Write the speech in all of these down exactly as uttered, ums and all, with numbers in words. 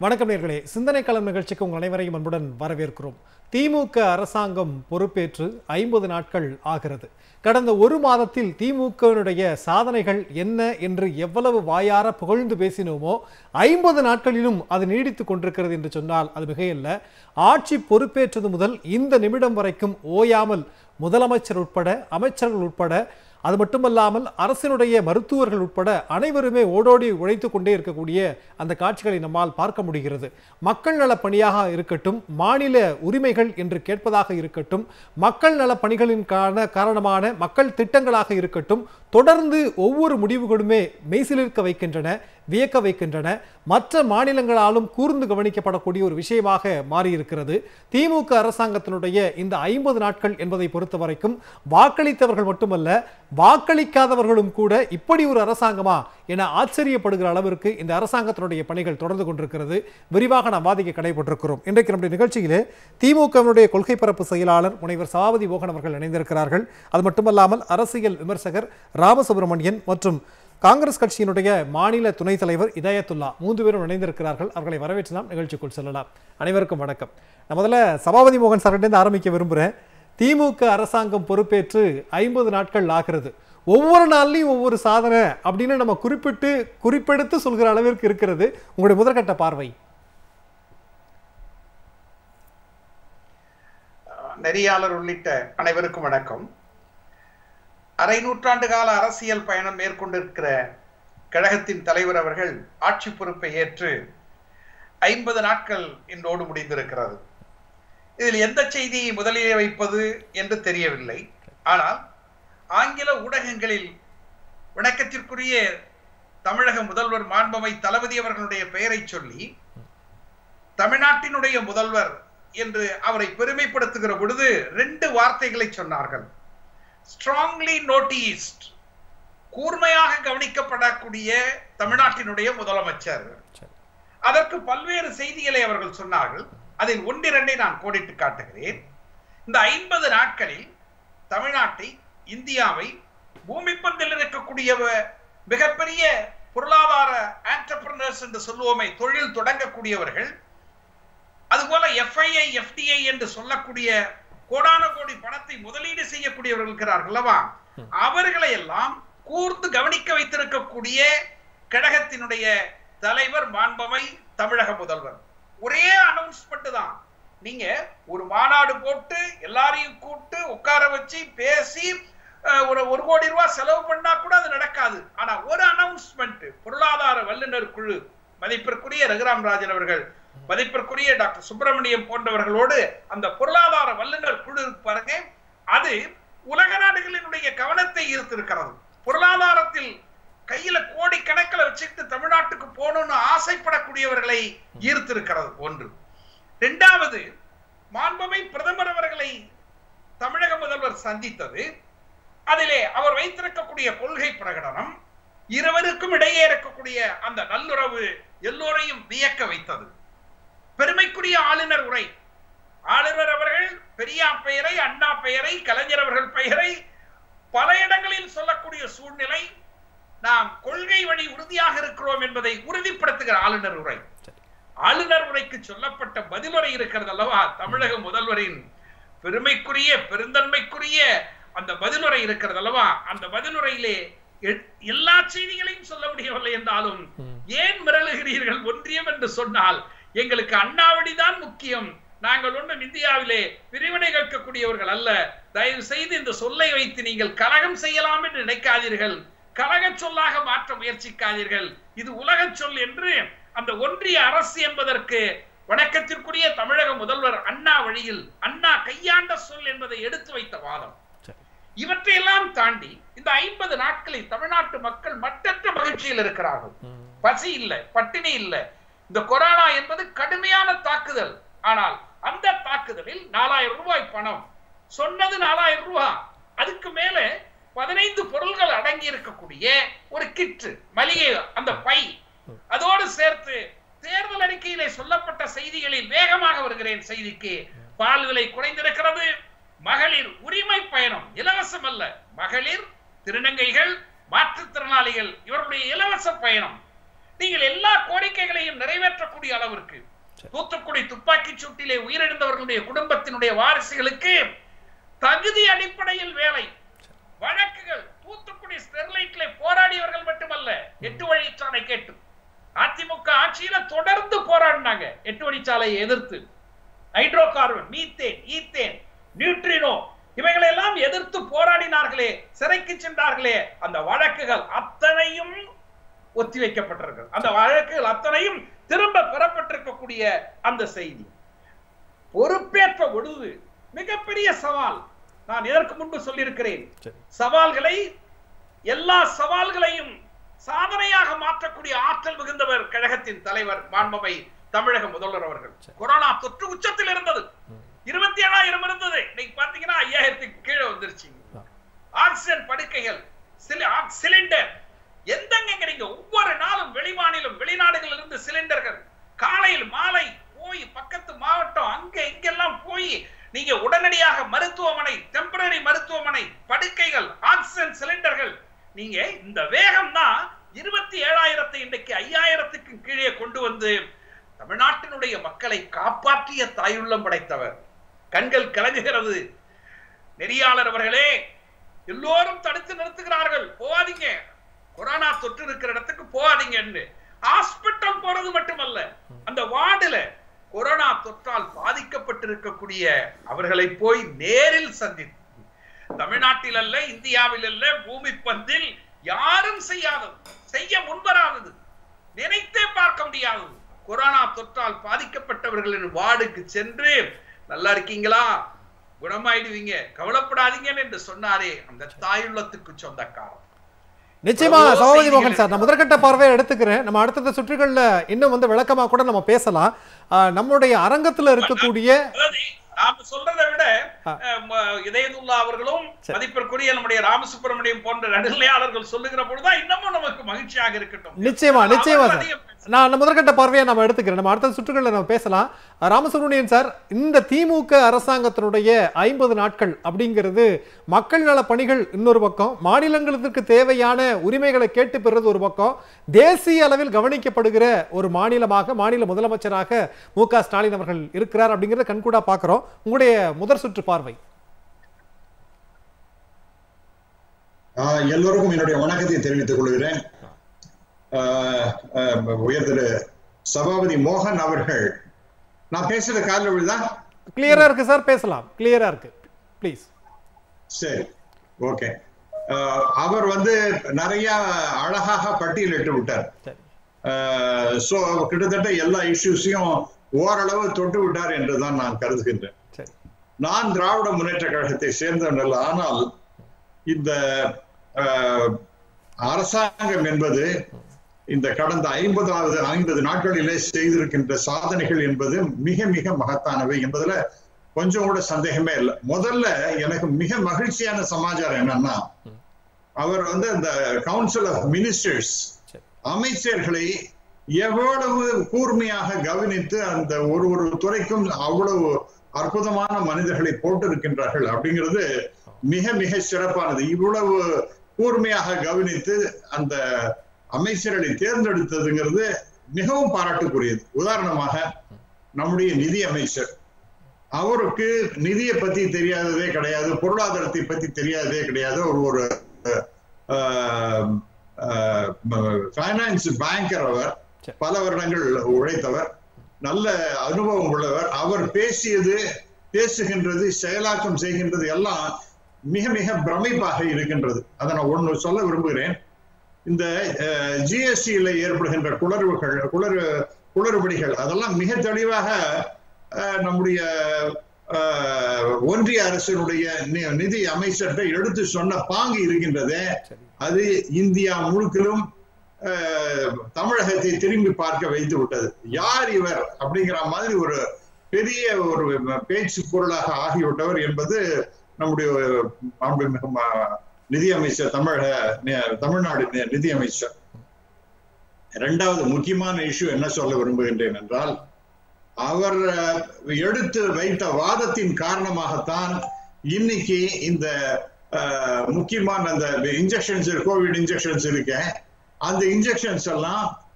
வணக்கம் நேயர்களே, சிந்தனை களம் நிகழ்ச்சிக்கு உங்கள் அனைவரையும் அன்புடன் வரவேற்கிறோம். திமுக அரசாங்கம் பொறுப்பேற்று ஐம்பது நாட்கள் ஆகிறது. கடந்த ஒரு மாதத்தில் திமுகவினுடைய சாதனைகள் என்ன என்று எவ்வளவு வாயார புகழ்ந்து பேசினோமோ ஐம்பது நாட்களிலும் அது நீடித்து கொண்டிருக்கிறது என்று சொன்னால் அது மிகையல்ல. ஆட்சி பொறுப்பேற்றது முதல் இந்த நிமிடம் வரைக்கும் ஓயாமல் முதலமைச்சர் உட்பட, அமைச்சர்கள் உட்பட, அது மட்டுமல்லாமல் அரசினுடைய மருத்துவர்கள் உட்பட அனைவருமே ஓடோடி உழைத்து கொண்டே இருக்கக்கூடிய அந்த காட்சிகளை நம்மால் பார்க்க முடிகிறது. மக்கள் நல பணியாக இருக்கட்டும், மாநில உரிமைகள் என்று கேட்பதாக இருக்கட்டும், மக்கள் நல பணிகளின் காரணமான மக்கள் திட்டங்களாக இருக்கட்டும், தொடர்ந்து ஒவ்வொரு முடிவுகளுமே மெய்சிலிருக்க வைக்கின்றன, வியக்க வைக்கின்றன. மற்ற மாநிலங்களாலும் கூர்ந்து கவனிக்கப்படக்கூடிய ஒரு விஷயமாக மாறியிருக்கிறது. திமுக அரசாங்கத்தினுடைய இந்த ஐம்பது நாட்கள் என்பதை பொறுத்த வரைக்கும் வாக்களித்தவர்கள் மட்டுமல்ல, வாக்களிக்காதவர்களும் கூட இப்படி ஒரு அரசாங்கமா என ஆச்சரியப்படுகிற அளவிற்கு இந்த அரசாங்கத்தினுடைய பணிகள் தொடர்ந்து கொண்டிருக்கிறது. விரிவாக நாம் வாதிக்க கடைபெற்றிருக்கிறோம். இன்றைக்கு நம்முடைய நிகழ்ச்சியிலே திமுகவினுடைய கொள்கை பரப்பு செயலாளர் முனைவர் சபாபதி மோகன் அவர்கள் இணைந்திருக்கிறார்கள். அது மட்டுமல்லாமல் அரசியல் விமர்சகர் ராமசுப்ரமணியன் மற்றும் காங்கிரஸ் கட்சியினுடைய மாநில துணைத் தலைவர் இதயத்துல்லா மூன்று பேரும் இணைந்திருக்கிறார்கள். அவர்களை வரவேற்று நாம் நிகழ்ச்சிக்குள் செல்லலாம். அனைவருக்கும் வணக்கம். நான் முதல்ல சபாபதி மோகன் சார்கிட்ட ஆரம்பிக்க விரும்புகிறேன். திமுக அரசாங்கம் பொறுப்பேற்று ஐம்பது நாட்கள் ஆகிறது. ஒவ்வொரு நாள்லையும் ஒவ்வொரு சாதனை அப்படின்னு நம்ம குறிப்பிட்டு குறிப்பெடுத்து சொல்கிற அளவிற்கு இருக்கிறது. உங்களுடைய முதற்கட்ட பார்வை? நெறியாளர் உள்ளிட்ட அனைவருக்கும் வணக்கம். அரை நூற்றாண்டு கால அரசியல் பயணம் மேற்கொண்டிருக்கிற கழகத்தின் தலைவர் அவர்கள் ஆட்சி பொறுப்பை ஏற்று ஐம்பது நாட்கள் இன்றோடு முடிந்திருக்கிறது. இதில் எந்த செய்தியை முதலிலே வைப்பது என்று தெரியவில்லை. ஆனால் ஆங்கில ஊடகங்களில் வணக்கத்திற்குரிய தமிழக முதல்வர் மாண்புமை தளபதி அவர்களுடைய பெயரை சொல்லி தமிழ்நாட்டினுடைய முதல்வர் என்று அவரை பெருமைப்படுத்துகிற பொழுது ரெண்டு வார்த்தைகளை சொன்னார்கள். ஸ்ட்ராங்லி நோட்டீஸ்ட், கூர்மையாக கவனிக்கப்படக்கூடிய தமிழ்நாட்டினுடைய முதலமைச்சர். அதற்கு பல்வேறு செய்திகளை அவர்கள் சொன்னார்கள். அதில் ஒன்றிரண்டை நான் கோடிட்டு காட்டுகிறேன். இந்த ஐம்பது நாட்களில் தமிழ்நாட்டை, இந்தியாவை, பூமி பந்தில் இருக்கக்கூடிய மிகப்பெரிய பொருளாதார ஆண்டர்பிரனர்ஸ் என்று சொல்லுவோமே, தொழில் தொடங்கக்கூடியவர்கள், அதுபோல எஃப்ஐஐ எஃப்டிஐ என்று சொல்லக்கூடிய கோடான கோடி பணத்தை முதலீடு செய்யக்கூடியவர்கள் இருக்கிறார்கள் அல்லவா, அவர்களை எல்லாம் கூர்ந்து கவனிக்க வைத்திருக்கக்கூடிய கழகத்தினுடைய தலைவர் மாண்புமை தமிழக முதல்வர். ஒரே அனௌன்ஸ்மெண்ட் தான். நீங்க ஒரு மாநாடு போட்டு எல்லாரையும் கூட்டு உட்கார வச்சு பேசி ஒரு ஒரு கோடி ரூபாய் செலவு பண்ணா கூட அது நடக்காது. ஆனா ஒரு அனௌன்ஸ்மெண்ட், பொருளாதார வல்லுநர் குழு, மதிப்பிற்குரிய ரகுராம் ராஜன் அவர்கள், மதிப்பிற்குரிய டாக்டர் சுப்பிரமணியம் போன்றவர்களோடு அந்த பொருளாதார வல்லுநர் குழு பாருங்க, அது உலக நாடுகளினுடைய கவனத்தை ஈர்த்திருக்கிறது. பொருளாதாரத்தில் கையில கோடி கணக்கில் வச்சுட்டு தமிழ்நாட்டுக்கு போகணும்னு ஆசைப்படக்கூடியவர்களை ஈர்த்திருக்கிறது ஒன்று. இரண்டாவது, மாண்புமை பிரதமர் அவர்களை தமிழக முதல்வர் சந்தித்தது, அதிலே அவர் வைத்திருக்கக்கூடிய கொள்கை பிரகடனம், இருவருக்கும் இடையே இருக்கக்கூடிய அந்த நல்லுறவு எல்லோரையும் வியக்க வைத்தது. பெருமைக்குரிய ஆளுநர் உரை, ஆளுநர் அவர்கள் பெரியார் பெயரை, அண்ணா பெயரை, கலைஞர் அவர்கள் பெயரை பல இடங்களில் சொல்லக்கூடிய சூழ்நிலை, நாம் கொள்கை வழி உறுதியாக இருக்கிறோம் என்பதை உறுதிப்படுத்துகிற ஆளுநர் உரை. ஆளுநர் உரைக்கு சொல்லப்பட்ட பதிலுரை இருக்கிறது அல்லவா, தமிழக முதல்வரின் பெருமைக்குரிய பெருந்தன்மைக்குரிய அந்த பதிலுரை இருக்கிறது அல்லவா, அந்த பதிலுரையிலே எல்லா செய்திகளையும் சொல்ல முடியவில்லை என்றாலும், ஏன் மிரளுகிறீர்கள் ஒன்றியம் என்று சொன்னால் எங்களுக்கு அண்ணாவடிதான் முக்கியம், நாங்கள் ஒன்றும் இந்தியாவிலே பிரிவினை கேட்கக்கூடியவர்கள் அல்ல, தயவு செய்து இந்த சொல்லை வைத்து நீங்கள் கலகம் செய்யலாம் என்று நினைக்காதீர்கள், கலக சொல்லாக மாற்ற முயற்சிக்காதீர்கள், இது உலக சொல் என்று அந்த ஒன்றிய அரசு என்பதற்கு வணக்கத்திற்குரிய தமிழக முதல்வர் அண்ணா வழியில் அண்ணா கையாண்ட சொல் என்பதை எடுத்து வைத்த வாதம். இவற்றையெல்லாம் தாண்டி இந்த ஐம்பது நாட்களில் தமிழ்நாட்டு மக்கள் மற்றற்ற மகிழ்ச்சியில் இருக்கிறார்கள். பசி இல்லை, பட்டினி இல்லை. இந்த கொரோனா என்பது கடுமையான தாக்குதல். ஆனால் அந்த தாக்குதலில் நாலாயிரம் ரூபாய் பணம் சொன்னது, நாலாயிரம் ரூபாய், அதுக்கு மேல பதினைந்து பொருள்கள் அடங்கி இருக்கக்கூடிய ஒரு கிட்டு மளிகை அந்த பை, அதோடு சேர்த்து தேர்தல் அறிக்கையிலே சொல்லப்பட்ட செய்திகளில் வேகமாக வருகிறேன் செய்திக்கு, பால் விலை குறைந்திருக்கிறது, மகளிர் உரிமை பயணம் இலவசம் அல்ல, மகளிர், திருநங்கைகள், மாற்றுத்திறனாளிகள் இவர்களுடைய இலவச பயணம், நீங்கள் எல்லா கோரிக்கைகளையும் நிறைவேற்றக்கூடிய அளவிற்கு தூத்துக்குடி துப்பாக்கி சூட்டிலே உயிரிழந்தவர்களுடைய குடும்பத்தினுடைய வாரிசுகளுக்கு தகுதி அடிப்படையில் வேலை வழக்குகள். தூத்துக்குடி ஸ்டெர்லைட்ல போராடியவர்கள் மட்டுமல்ல, எட்டு வழிச்சாலை கேட்டு அதிமுக ஆட்சியில தொடர்ந்து போராடினாங்க. எட்டு வழிச்சாலையை எதிர்த்து hydrocarbon, methane, ethane, neutrino இவைகளெல்லாம் எதிர்த்து போராடினார்களே, சிறைக்கு சென்றார்களே, அந்த வழக்குகள் அத்தனையும் ஒத்திவைக்கப்பட்டிருக்கு. அந்த வழக்குகள் அத்தனையும் திரும்ப பெறப்பட்டிருக்கக்கூடிய அந்த செய்தி. பொறுப்பேற்ற பொழுது மிகப்பெரிய சவால். நான் இதற்கு முன்பு சொல்லியிருக்கிறேன், சவால்களை எல்லா சவால்களையும் சாதனையாக மாற்றக்கூடிய ஆற்றல் மிகுந்தவர் கழகத்தின் தலைவர் மாண்புமை தமிழக முதல்வர் அவர்கள். கொரோனா தொற்று உச்சத்தில் இருந்தது, இருபத்தி ஏழாயிரம் இருந்தது, இன்னைக்கு பாத்தீங்கன்னா ஐயாயிரத்துக்கு கீழே வந்துருச்சு. ஆக்சிஜன் படுக்கைகள், சிலிண்டர் எந்தெங்க நீங்க ஒவ்வொரு நாளும் வெளிமாநிலம் வெளிநாடுகளில் இருந்து சிலிண்டர்கள் காலையில் மாலை போய் பக்கத்து மாவட்டம் அங்க இங்கெல்லாம் போய் நீங்க உடனடியாக மருத்துவமனை, டெம்பரரி மருத்துவமனை படுக்கைகள், ஆக்சிஜன் சிலிண்டர்கள், நீங்க இந்த வேகம் தான் இருபத்தி ஏழாயிரத்தை இன்றைக்கு ஐயாயிரத்துக்கு கீழே கொண்டு வந்து தமிழ்நாட்டினுடைய மக்களை காப்பாற்றிய தாயுள்ளம் படைத்தவர். கண்கள் கலங்குகிறது. நெறியாளர் அவர்களே, எல்லோரும் தடுத்து நிறுத்துகிறார்கள், போகாதீங்க, கொரோனா தொற்று இருக்கிற இடத்துக்கு போகாதீங்கன்னு. ஹாஸ்பிட்டல் போறது மட்டுமல்ல, அந்த வார்டுல கொரோனா தொற்றால் பாதிக்கப்பட்டிருக்கக்கூடிய அவர்களை போய் நேரில் சந்தித்து, தமிழ்நாட்டில் அல்ல, இந்தியாவில் அல்ல, பூமி பந்தில் யாரும் செய்யாதது, செய்ய முன்வராதது, நினைத்தே பார்க்க முடியாதது, கொரோனா தொற்றால் பாதிக்கப்பட்டவர்களின் வார்டுக்கு சென்று நல்லா இருக்கீங்களா, குணமாயிடுவீங்க, கவலைப்படாதீங்கன்னு என்று சொன்னாரே அந்த தாயுள்ளத்துக்கு சொந்தக்காரர். நிச்சயமா சகோதரி மோகன் சார், நான் முதற்கட்ட பார்வையை எடுத்துக்கிறேன். நம்ம அடுத்தடுத்த சுற்றுகள்ல இன்னும் வந்து விளக்கமா கூட நம்ம பேசலாம். நம்மளுடைய அரங்கத்துல இருக்கக்கூடிய நாம சொல்றதை விட இதயதுல்லா அவர்களும் மதிப்பிற்குரிய நம்முடைய ராமசுப்பிரமணியம் போன்ற நடுநிலையாளர்கள் சொல்லுகிற பொழுதுதான் இன்னமும் நமக்கு மகிழ்ச்சியாக இருக்கட்டும். நிச்சயமா நிச்சயமா சார், நான் முதற்கட்ட பார்வையை நம்ம எடுத்துக்கிறேன். நம்ம அடுத்த சுற்றுகளில் நம்ம பேசலாம். ராமசுப்ரமணியன் சார், இந்த திமுக அரசாங்கத்தினுடைய ஐம்பது நாட்கள் அப்படிங்கிறது மக்கள் நல பணிகள் இன்னொரு பக்கம், மாநிலங்களுக்கு தேவையான உரிமைகளை கேட்டு பெறுறது ஒரு பக்கம், தேசிய அளவில் கவனிக்கப்படுகிற ஒரு மாநிலமாக மாநில முதலமைச்சராக மு க ஸ்டாலின் அவர்கள் இருக்கிறார் அப்படிங்கிறத கண்கூடா பார்க்கிறோம். உங்களுடைய முதற் சுற்று பார்வை. எல்லோருக்கும் என்னுடைய வணக்கத்தை தெரிவித்துக் கொள்கிறேன். உயர்திரு சபாபதி மோகன் அவர்கள், நான் பேசுறது காதுல விழுதா? கிளியரா இருக்கு சார், பேசலாம், கிளியரா இருக்கு, ப்ளீஸ். சரி, ஓகே. அவர் வந்து நிறைய அழகாக பட்டியலிட்டு விட்டார். சோ கிட்டத்தட்ட எல்லா இஷ்யூஸையும் ஓரளவு தொட்டு விட்டார் என்றுதான் நான் கருதுகின்றேன். நான் திராவிட முன்னேற்ற கழகத்தை சேர்ந்தவன் அல்ல, ஆனால் இந்த அரசாங்கம் என்பது இந்த கடந்த ஐம்பதாவது ஐம்பது நாட்களிலே செய்திருக்கின்ற சாதனைகள் என்பது மிக மிக மகத்தானவை என்பதுல கொஞ்சம் கூட சந்தேகமே இல்லை. முதல்ல எனக்கு மிக மகிழ்ச்சியான சமாச்சாரம் என்னன்னா, அவர் வந்து அந்த கவுன்சில் ஆஃப் மினிஸ்டர்ஸ் அமைச்சர்களை எவ்வளவு கூர்மையாக கவனித்து அந்த ஒரு ஒரு துறைக்கும் அவ்வளவு அற்புதமான மனிதர்களை போட்டிருக்கின்றார்கள் அப்படிங்கிறது மிக மிக சிறப்பானது. இவ்வளவு கூர்மையாக கவனித்து அந்த அமைச்சர்களை தேர்ந்தெடுத்ததுங்கிறது மிகவும் பாராட்டுக்குரியது. உதாரணமாக நம்முடைய நிதி அமைச்சர், அவருக்கு நிதியை பத்தி தெரியாததே கிடையாது, பொருளாதாரத்தை பத்தி தெரியாததே கிடையாது. ஒரு ஒரு ஃபைனான்ஸ் பேங்கர், அவர் பல வருடங்கள் உழைத்தவர், நல்ல அனுபவம் உள்ளவர். அவர் பேசியது, பேசுகின்றது, செயலாக்கம் செய்கின்றது எல்லாம் மிக மிக பிரமிப்பாக இருக்கின்றது. அதை நான் ஒண்ணு சொல்ல விரும்புகிறேன். இந்த ஜிஎஸ்டியில ஏற்படுகின்ற குளறுகள் குளறு குளறுபடிகள் அதெல்லாம் மிக தெளிவாக நம்முடைய ஒன்றிய அரசினுடைய நிதி அமைச்சர்கிட்ட எடுத்து சொன்ன பாங்கு இருக்கின்றதே, அது இந்தியா முழுக்கிலும் தமிழகத்தை திரும்பி பார்க்க வைத்து விட்டது. யார் இவர் அப்படிங்கிற மாதிரி ஒரு பெரிய ஒரு பேச்சு பொருளாக ஆகிவிட்டவர் என்பது நம்முடைய நிதி அமைச்சர், தமிழக தமிழ்நாடு நிதி அமைச்சர். இரண்டாவது முக்கியமான இஷ்யூ என்ன சொல்ல விரும்புகின்றேன் என்றால், அவர் எடுத்து வைத்த வாதத்தின் காரணமாகத்தான் இன்னைக்கு இந்த முக்கியமான அந்த இன்ஜெக்ஷன்ஸ், கோவிட் இன்ஜெக்ஷன்ஸ் இருக்க, அந்த இன்ஜெக்ஷன்ஸ் எல்லாம்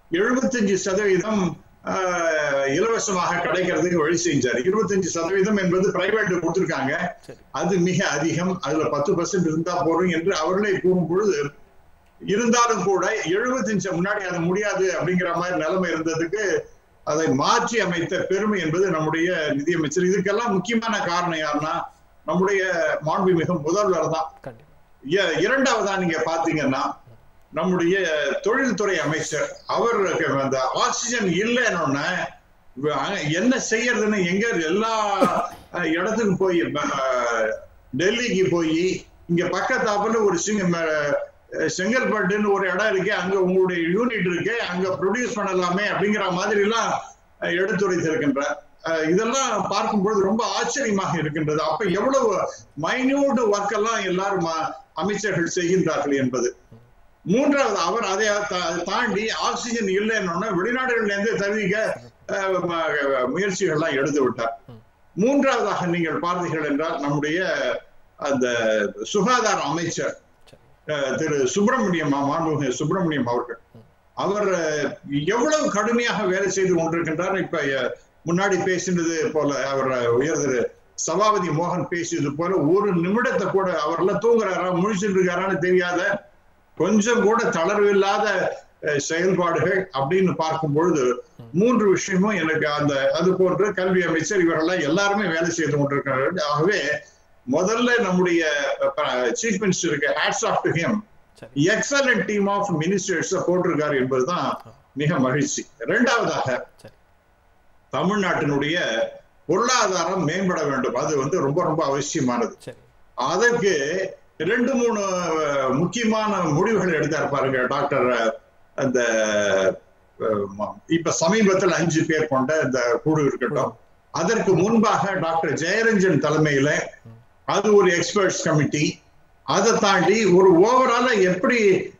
எழுபத்தஞ்சு சதவீதம் இலவசமாக கிடைக்கிறதுக்கு வழி செஞ்சார். இருபத்தஞ்சு சதவீதம் என்பது பிரைவேட் கொடுத்திருக்காங்க, அது மிக அதிகம், அதுல பத்து பர்சன்ட் இருந்தா போறோம் என்று அவர்களே கூறும் பொழுது, இருந்தாலும் கூட எழுபத்தஞ்சு முன்னாடி அது முடியாது அப்படிங்கிற மாதிரி நிலைமை இருந்ததுக்கு அதை மாற்றி அமைத்த பெருமை என்பது நம்முடைய நிதியமைச்சர். இதுக்கெல்லாம் முக்கியமான காரணம் யாருன்னா நம்முடைய மாண்புமிகு முதல்வர் தான். இரண்டாவதா நீங்க பாத்தீங்கன்னா நம்முடைய தொழில்துறை அமைச்சர், அவர் அந்த ஆக்சிஜன் இல்லைன்னு என்ன செய்யறதுன்னு எங்க எல்லா இடத்துக்கும் போய் டெல்லிக்கு போய் இங்க பக்கத்தாப்புல ஒரு சிங்க செங்கல்பட்டுன்னு ஒரு இடம் இருக்கு, அங்க உங்களுடைய யூனிட் இருக்கு, அங்க ப்ரொடியூஸ் பண்ணலாமே அப்படிங்கிற மாதிரி எல்லாம் எடுத்துரைத்திருக்கின்றார். இதெல்லாம் பார்க்கும்பொழுது ரொம்ப ஆச்சரியமாக இருக்கின்றது. அப்ப எவ்வளவு மைன்யூட் ஒர்க் எல்லாம் எல்லாரும் அமைச்சர்கள் செய்கின்றார்கள் என்பது. மூன்றாவது, அவர் அதை தாண்டி ஆக்சிஜன் இல்லைன்னு வெளிநாடுகள்ல இருந்து தெரிவிக்க முயற்சிகள்லாம் எடுத்து விட்டார். மூன்றாவதாக நீங்கள் பார்த்தீர்கள் என்றால் நம்முடைய அந்த சுகாதார அமைச்சர் திரு சுப்பிரமணியம், மாண்புமிகு சுப்பிரமணியம் அவர்கள், அவர் எவ்வளவு கடுமையாக வேலை செய்து கொண்டிருக்கின்றார். இப்ப முன்னாடி பேசினது போல அவர் உயர் திரு சபாபதி மோகன் பேசியது போல ஒரு நிமிடத்தை கூட அவரெல்லாம் தூங்குறாரா முழிச்சுட்டு இருக்காரான்னு தெரியாத கொஞ்சம் கூட தளர்வு இல்லாத செயல்பாடுகள் அப்படின்னு பார்க்கும் பொழுது மூன்று விஷயமும் எனக்கு அந்த அது போன்று கல்வி அமைச்சர் இவரெல்லாம் எல்லாருமே வேலை செய்து கொண்டிருக்கிறார்கள். ஆகவே முதல்ல நம்முடைய சீஃப் மினிஸ்டருக்கு hats off to him, excellent team of ministers போட்டிருக்காரு என்பதுதான் மிக மகிழ்ச்சி. இரண்டாவதாக தமிழ்நாட்டினுடைய பொருளாதாரம் மேம்பட வேண்டும், அது வந்து ரொம்ப ரொம்ப அவசியமானது. அதற்கு ரெண்டு மூணு முக்கியமான முடிவுகள் எடுத்தார் பாருங்க டாக்டர். அந்த இப்ப சமீபத்தில் அஞ்சு பேர் கொண்ட இந்த குழு இருக்கட்டும், அதற்கு முன்பாக டாக்டர் ஜெயரஞ்சன் தலைமையில அது ஒரு எக்ஸ்பர்ட்ஸ் கமிட்டி, அதை தாண்டி ஒரு ஓவரால எப்படி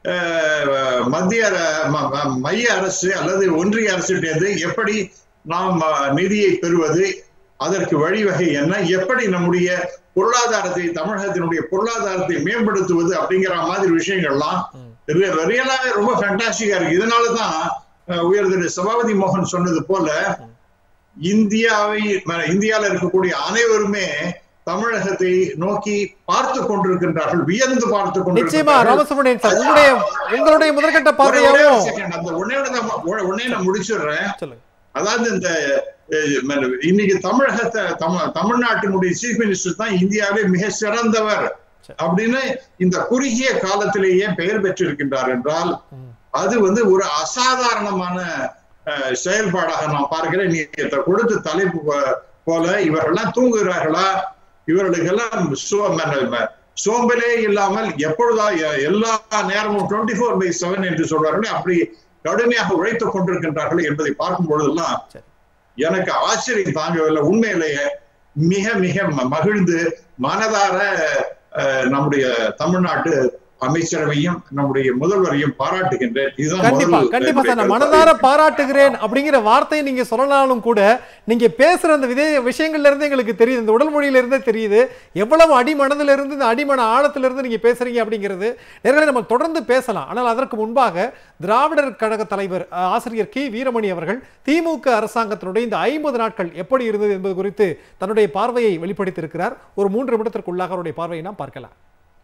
மத்திய மைய அரசு அல்லது ஒன்றிய அரசு எப்படி நாம் நிதியை பெறுவது, அதற்கு வழிவகை என்ன, எப்படி நம்முடைய பொருளாதாரத்தை தமிழகத்தினுடைய பொருளாதாரத்தை மேம்படுத்துவது அப்படிங்கிற மாதிரி விஷயங்கள்லாம் ரியலாவே ரொம்ப ஃபேண்டாஸ்டிக்கா இருக்கு. இதனாலதான் உயர் திரு சபாபதி மோகன் சொன்னது போல இந்தியாவை இந்தியாவில் இருக்கக்கூடிய அனைவருமே தமிழகத்தை நோக்கி பார்த்து கொண்டிருக்கின்றார்கள், வியந்து பார்த்து கொண்டிருக்கிறார்கள். உங்களுடைய முதற்கட்ட பார்வையாவும் அந்த உடனே நான் முடிச்சிடுறேன். அதாவது இந்த இன்னைக்கு தமிழகத்தை தமிழ்நாட்டினுடைய சீஃப் மினிஸ்டர் தான் இந்தியாவே மிக சிறந்தவர் அப்படின்னு இந்த குறுகிய காலத்திலேயே பெயர் பெற்றிருக்கின்றார் என்றால் அது வந்து ஒரு அசாதாரணமான செயல்பாடாக நான் பார்க்கிறேன். நீ கொடுத்த தலைப்பு போல இவர்கள்லாம் தூங்குகிறார்களா, இவர்களுக்கெல்லாம் சோம்பலே இல்லாமல் எப்பொழுதா எல்லா நேரமும் டுவெண்ட்டி ஃபோர் பை செவன் என்று சொல்வார்கள், அப்படி கடுமையாக உழைத்துக் கொண்டிருக்கின்றார்கள் என்பதை பார்க்கும் பொழுதெல்லாம் எனக்கு ஆச்சரியம் தாங்கவில்லை. உண்மையிலேயே மிக மிக மகிழ்ந்து மனதார நம்முடைய தமிழ்நாட்டு அமைச்சரவையும் நம்முடைய முதல்வரையும் பாராட்டுகின்றேன். கண்டிப்பா கண்டிப்பா சார், நான் மனதார பாராட்டுகிறேன் அப்படிங்கிற வார்த்தையை நீங்க சொல்லனாலும் கூட நீங்க பேசுற அந்த விதே விஷயங்கள்ல இருந்து எங்களுக்கு தெரியுது, இந்த உடல் மொழியில இருந்தே தெரியுது எவ்வளவு அடிமனதில இருந்து இந்த அடிமன ஆழத்துல இருந்து நீங்க பேசுறீங்க அப்படிங்கிறது. நேர்களை நம்ம தொடர்ந்து பேசலாம். ஆனால் அதற்கு முன்பாக திராவிடர் கழக தலைவர் ஆசிரியர் கி வீரமணி அவர்கள் திமுக அரசாங்கத்தினுடைய இந்த ஐம்பது நாட்கள் எப்படி இருந்தது என்பது குறித்து தன்னுடைய பார்வையை வெளிப்படுத்தியிருக்கிறார். ஒரு மூன்று நிமிடத்திற்குள்ளாக அவருடைய பார்வையை நாம் பார்க்கலாம்.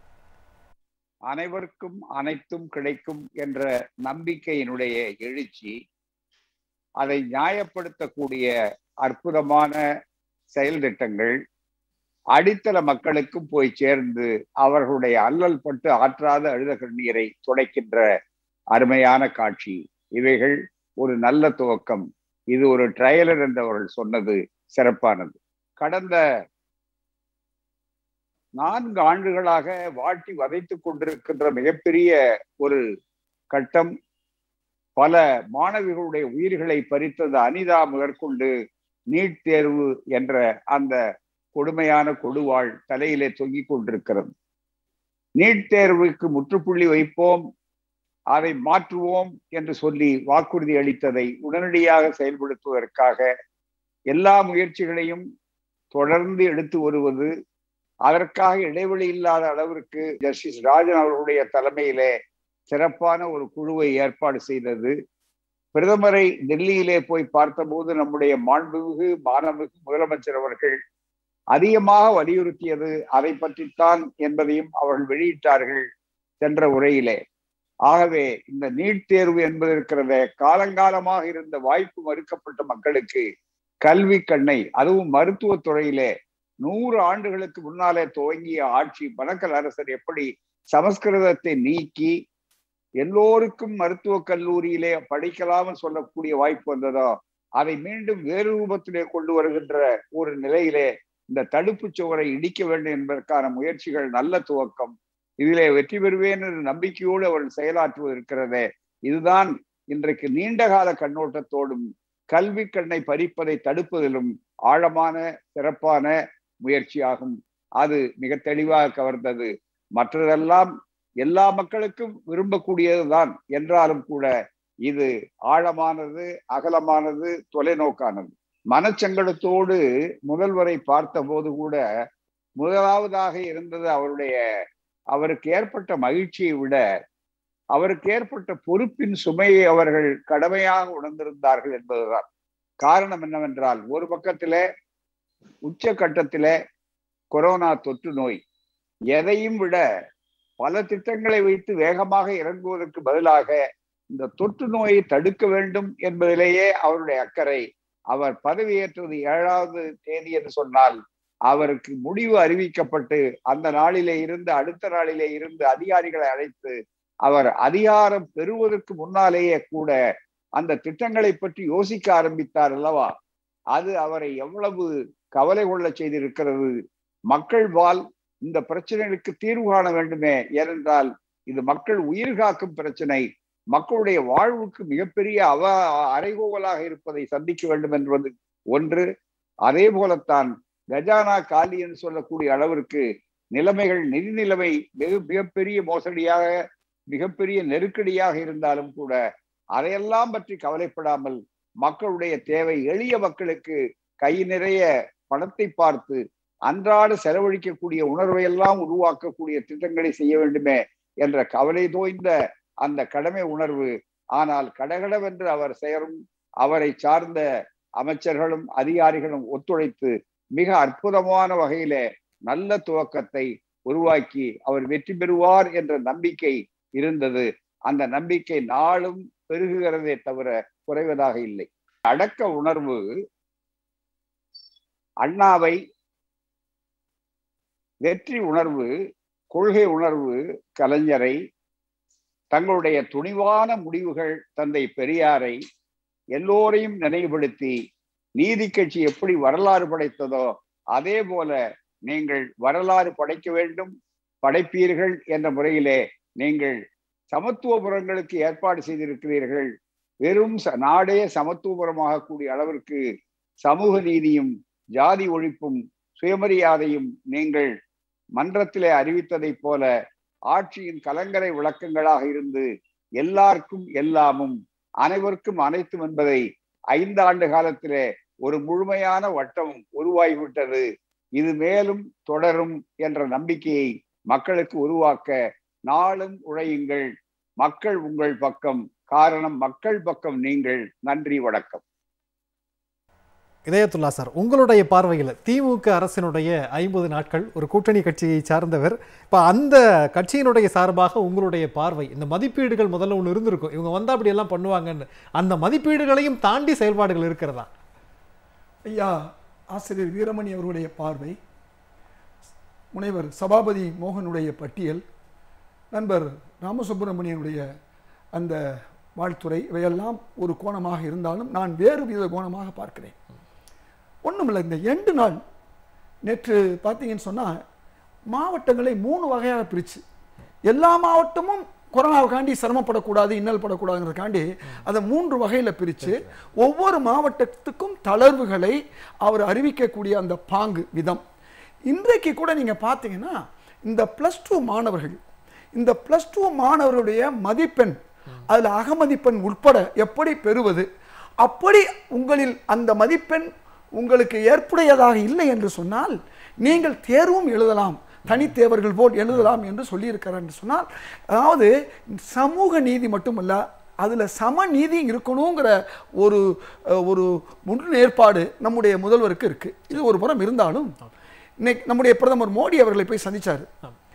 அனைவருக்கும் அனைத்தும் கிடைக்கும் என்ற நம்பிக்கையினுடைய எழுச்சி, அதை நியாயப்படுத்தக்கூடிய அற்புதமான செயல் திட்டங்கள் அடித்தள மக்களுக்கும் போய் சேர்ந்து அவர்களுடைய அல்லல் பட்டு ஆற்றாத அழுத கண்ணீரை துடைக்கின்ற அருமையான காட்சி. இவைகள் ஒரு நல்ல துவக்கம். இது ஒரு ட்ரையலர் என்றவர்கள் சொன்னது சிறப்பானது. கடந்த நான்கு ஆண்டுகளாக வாட்டி வதைத்துக் கொண்டிருக்கின்ற மிகப்பெரிய ஒரு கட்டம், பல மாணவிகளுடைய உயிர்களை பறித்தது அனிதா முதற்கொண்டு நீட் தேர்வு என்ற அந்த கொடுமையான கொடுவாள் தலையிலே தொங்கிக் கொண்டிருக்கிறது. நீட் தேர்வுக்கு முற்றுப்புள்ளி வைப்போம், அதை மாற்றுவோம் என்று சொல்லி வாக்குறுதி அளித்ததை உடனடியாக செயல்படுத்துவதற்காக எல்லா முயற்சிகளையும் தொடர்ந்து எடுத்து வருவது, அதற்காக இடைவெளி இல்லாத அளவிற்கு ஜஸ்டிஸ் ராஜன் அவர்களுடைய தலைமையிலே சிறப்பான ஒரு குழுவை ஏற்பாடு செய்தது, பிரதமரை டெல்லியிலே போய் பார்த்தபோது நம்முடைய மாண்புமிகு மாண்புமிகு முதலமைச்சர் அவர்கள் அதிகமாக வலியுறுத்தியது அதை பற்றித்தான் என்பதையும் அவர்கள் வெளியிட்டார்கள் சென்ற உரையிலே. ஆகவே இந்த நீட் தேர்வு என்பது இருக்கிறத காலங்காலமாக இருந்த வாய்ப்பு மறுக்கப்பட்ட மக்களுக்கு கல்வி கண்ணை, அதுவும் மருத்துவத்துறையிலே நூறு ஆண்டுகளுக்கு முன்னாலே துவங்கிய ஆட்சி பனகல் அரசர் எப்படி சமஸ்கிருதத்தை நீக்கி எல்லோருக்கும் மருத்துவக் கல்லூரியிலே படிக்கலாம்னு சொல்லக்கூடிய வாய்ப்பு வந்ததோ அதை மீண்டும் வேறு ரூபத்திலே கொண்டு வருகின்ற ஒரு நிலையிலே இந்த தடுப்பு சுவரை இடிக்க வேண்டும் என்பதற்கான முயற்சிகள் நல்ல துவக்கம். இதிலே வெற்றி பெறுவேன் என்ற நம்பிக்கையோடு அவர்கள் செயலாற்றுவது இருக்கிறதே, இதுதான் இன்றைக்கு நீண்டகால கண்ணோட்டத்தோடும் கல்வி கண்ணை பறிப்பதை தடுப்பதிலும் ஆழமான சிறப்பான முயற்சியாகும். அது மிக தெளிவாக கவர்ந்தது. மற்றதெல்லாம் எல்லா மக்களுக்கும் விரும்பக்கூடியதுதான் என்றாலும் கூட இது ஆழமானது, அகலமானது, தொலைநோக்கானது. மனச்சங்கடத்தோடு முதல்வரை பார்த்த போது கூட முதலாவதாக இருந்தது அவருடைய அவருக்கு ஏற்பட்ட மகிழ்ச்சியை விட அவருக்கு ஏற்பட்ட பொறுப்பின் சுமையை அவர்கள் கடமையாக உணர்ந்திருந்தார்கள் என்பதுதான். காரணம் என்னவென்றால், ஒரு பக்கத்திலே உச்சகட்டத்திலே கொரோனா தொற்று நோய், எதையும் விட பல திட்டங்களை வைத்து வேகமாக இறங்குவதற்கு பதிலாக இந்த தொற்று நோயை தடுக்க வேண்டும் என்பதிலேயே அவருடைய அக்கறை. அவர் பதவியேற்றது ஏழாவது தேதி என்று சொன்னால் அவருக்கு முடிவு அறிவிக்கப்பட்டு அந்த நாளிலே இருந்து அடுத்த நாளிலே இருந்து அதிகாரிகளை அழைத்து அவர் அதிகாரம் பெறுவதற்கு முன்னாலேயே கூட அந்த திட்டங்களை பற்றி யோசிக்க ஆரம்பித்தார் அல்லவா? அது அவரை எவ்வளவு கவலை கொள்ள செய்திருக்கிறது. மக்கள் வாழ் இந்த பிரச்சனைகளுக்கு தீர்வு காண வேண்டுமே, ஏனென்றால் இது மக்கள் உயிர் காக்கும் பிரச்சனை, மக்களுடைய வாழ்வுக்கு மிகப்பெரிய அவ அறைகோவலாக இருப்பதை சந்திக்க வேண்டும் என்பது ஒன்று. அதே போலத்தான் கஜானா காலி என்று சொல்லக்கூடிய அளவிற்கு நிலைமைகள், நிதி நிலைமை மிக மிகப்பெரிய மோசடியாக மிகப்பெரிய நெருக்கடியாக இருந்தாலும் கூட அதையெல்லாம் பற்றி கவலைப்படாமல் மக்களுடைய தேவை, எளிய மக்களுக்கு கை நிறைய பணத்தை பார்த்து அன்றாட செலவழிக்கக்கூடிய உணர்வை எல்லாம் உருவாக்கக்கூடிய திட்டங்களை செய்ய வேண்டுமே என்ற கவலை தோய்ந்த அந்த கடமை உணர்வு. ஆனால் கடகடவென்று அவர் செயலும் அவரை சார்ந்த அமைச்சர்களும் அதிகாரிகளும் ஒத்துழைத்து மிக அற்புதமான வகையிலே நல்ல துவக்கத்தை உருவாக்கி அவர் வெற்றி பெறுவார் என்ற நம்பிக்கை இருந்தது. அந்த நம்பிக்கை நாளும் பெருகுகிறதே தவிர குறைவதாக இல்லை. அடக்க உணர்வு அண்ணாவை, வெற்றி உணர்வு, கொள்கை உணர்வு கலைஞரை, தங்களுடைய துணிவான முடிவுகள் தந்தை பெரியாரை எல்லோரையும் நினைவுபடுத்தி நீதி கட்சி எப்படி வரலாறு படைத்ததோ அதே போல நீங்கள் வரலாறு படைக்க வேண்டும், படைப்பீர்கள் என்ற முறையிலே நீங்கள் சமத்துவபுரங்களுக்கு ஏற்பாடு செய்திருக்கிறீர்கள். வெறும் நாடே சமத்துவபுரமாக கூடிய அளவிற்கு சமூக நீதியும் ஜாதி ஒழிப்பும் சுயமரியாதையும் நீங்கள் மன்றத்திலே அறிவித்ததை போல ஆட்சியின் கலங்கரை விளக்கங்களாக இருந்து எல்லாருக்கும் எல்லாமும் அனைவருக்கும் அனைத்தும் என்பதை ஐந்து ஆண்டு காலத்திலே ஒரு முழுமையான வட்டம் உருவாகிவிட்டது. இது மேலும் தொடரும் என்ற நம்பிக்கையை மக்களுக்கு உருவாக்க நாளும் உழையுங்கள். மக்கள் உங்கள் பக்கம், காரணம் மக்கள் பக்கம் நீங்கள். நன்றி, வணக்கம். இதயத்துல்லா சார், உங்களுடைய பார்வையில் திமுக அரசினுடைய ஐம்பது நாட்கள், ஒரு கூட்டணி கட்சியை சார்ந்தவர், இப்போ அந்த கட்சியினுடைய சார்பாக உங்களுடைய பார்வை, இந்த மதிப்பீடுகள் முதல்ல ஒன்று இருந்திருக்கும், இவங்க வந்தால் அப்படி எல்லாம் பண்ணுவாங்கன்னு, அந்த மதிப்பீடுகளையும் தாண்டி செயல்பாடுகள் இருக்கிறதா? ஐயா ஆசிரியர் வீரமணி அவருடைய பார்வை, முனைவர் சபாபதி மோகனுடைய பட்டியல், நண்பர் ராமசுப்பிரமணியனுடைய அந்த வாழ்த்துறை, இவையெல்லாம் ஒரு கோணமாக இருந்தாலும் நான் வேறு வித கோணமாக பார்க்கிறேன். ஒன்றுமில்லை, இந்த எண்டு நாள் நேற்று பார்த்தீங்கன்னு சொன்னால் மாவட்டங்களை மூணு வகையாக பிரித்து, எல்லா மாவட்டமும் கொரோனாவுக்காண்டி சிரமப்படக்கூடாது, இன்னல் படக்கூடாதுங்கிறதுக்காண்டி அதை மூன்று வகையில் பிரித்து ஒவ்வொரு மாவட்டத்துக்கும் தளர்வுகளை அவர் அறிவிக்கக்கூடிய அந்த பாங்கு விதம். இன்றைக்கு கூட நீங்கள் பார்த்தீங்கன்னா இந்த ப்ளஸ் டூ மாணவர்கள், இந்த ப்ளஸ் டூ மாணவர்களுடைய மதிப்பெண், அதில் அகமதிப்பெண் உட்பட எப்படி பெறுவது, அப்படி உங்களில் அந்த மதிப்பெண் உங்களுக்கு ஏற்புடையதாக இல்லை என்று சொன்னால் நீங்கள் தேர்வும் எழுதலாம், தனித்தேவர்கள் போல் எழுதலாம் என்று சொல்லியிருக்கிறார் என்று சொன்னால், அதாவது சமூக நீதி மட்டுமல்ல, அதில் சமநீதி இருக்கணுங்கிற ஒரு ஒரு முன்னேற்பாடு நம்முடைய முதல்வருக்கு இருக்குது. இது ஒரு புறம் இருந்தாலும் இன்னைக்கு நம்முடைய பிரதமர் மோடி அவர்களை போய் சந்திச்சார்.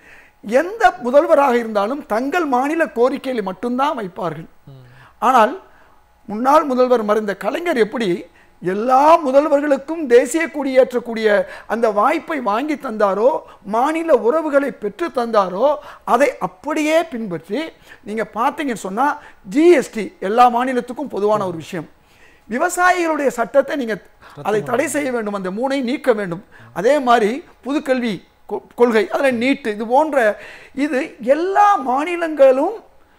எந்த முதல்வராக இருந்தாலும் தங்கள் மாநில கோரிக்கைகளை மட்டும்தான் வைப்பார்கள். ஆனால் முன்னாள் முதல்வர் மறைந்த கலைஞர் எப்படி எல்லா முதல்வர்களுக்கும் தேசிய கொடியேற்றக்கூடிய அந்த வாய்ப்பை வாங்கி தந்தாரோ, மாநில உறவுகளை பெற்று தந்தாரோ, அதை அப்படியே பின்பற்றி நீங்கள் பார்த்தீங்கன்னு சொன்னால் ஜிஎஸ்டி எல்லா மாநிலத்துக்கும் பொதுவான ஒரு விஷயம். விவசாயிகளுடைய சட்டத்தை நீங்கள் அதை தடை செய்ய வேண்டும், அந்த மூனை நீக்க வேண்டும். அதே மாதிரி புதுக்கல்வி கொள்கை, அதில் நீட்டு, இது போன்ற இது எல்லா மாநிலங்களும்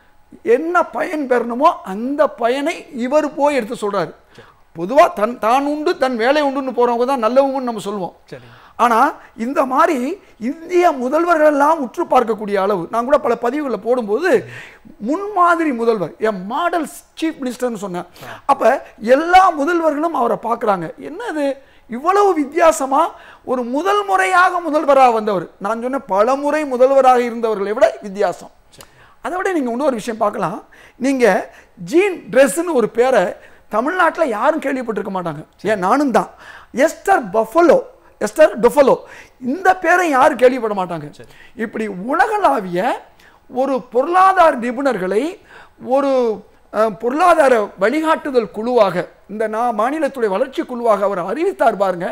என்ன பயன் பெறணுமோ அந்த பயனை இவர் போய் எடுத்து சொல்றாரு. பொதுவாக தன் தான் உண்டு தன் வேலை உண்டுன்னு போறவங்க தான் நல்லவங்கன்னு நம்ம சொல்லுவோம். ஆனா இந்த மாதிரி இந்திய முதல்வர்கள் எல்லாம் உற்று பார்க்கக்கூடிய அளவு, நான் கூட பல பதிவுகளை போடும்போது முன்மாதிரி முதல்வர், எ மாடல் சீஃப் மினிஸ்டர்னு சொன்னேன். அப்ப எல்லா முதல்வர்களும் அவரை பார்க்குறாங்க. என்னது இவ்வளவு வித்தியாசமா ஒரு முதல் முறையாக முதல்வராக வந்தவர், நான் சொன்ன பல முறை முதல்வராக இருந்தவர்களை விட வித்தியாசம். அதை விட நீங்கள் இன்னொரு விஷயம் பார்க்கலாம். நீங்கள் ஜீன் ட்ரெஸ்ன்னு ஒரு பேரை தமிழ்நாட்டில் யாரும் கேள்விப்பட்டிருக்க மாட்டாங்க. ஏன் நானும் தான். எஸ்டர் பஃபலோ, எஸ்டர் டொஃபலோ, இந்த பேரை யாரும் கேள்விப்பட மாட்டாங்க. இப்படி உலகளாவிய ஒரு பொருளாதார நிபுணர்களை ஒரு பொருளாதார வழிகாட்டுதல் குழுவாக, இந்த நான் மாநிலத்துடைய வளர்ச்சி குழுவாக அவர் அறிவித்தார் பாருங்க.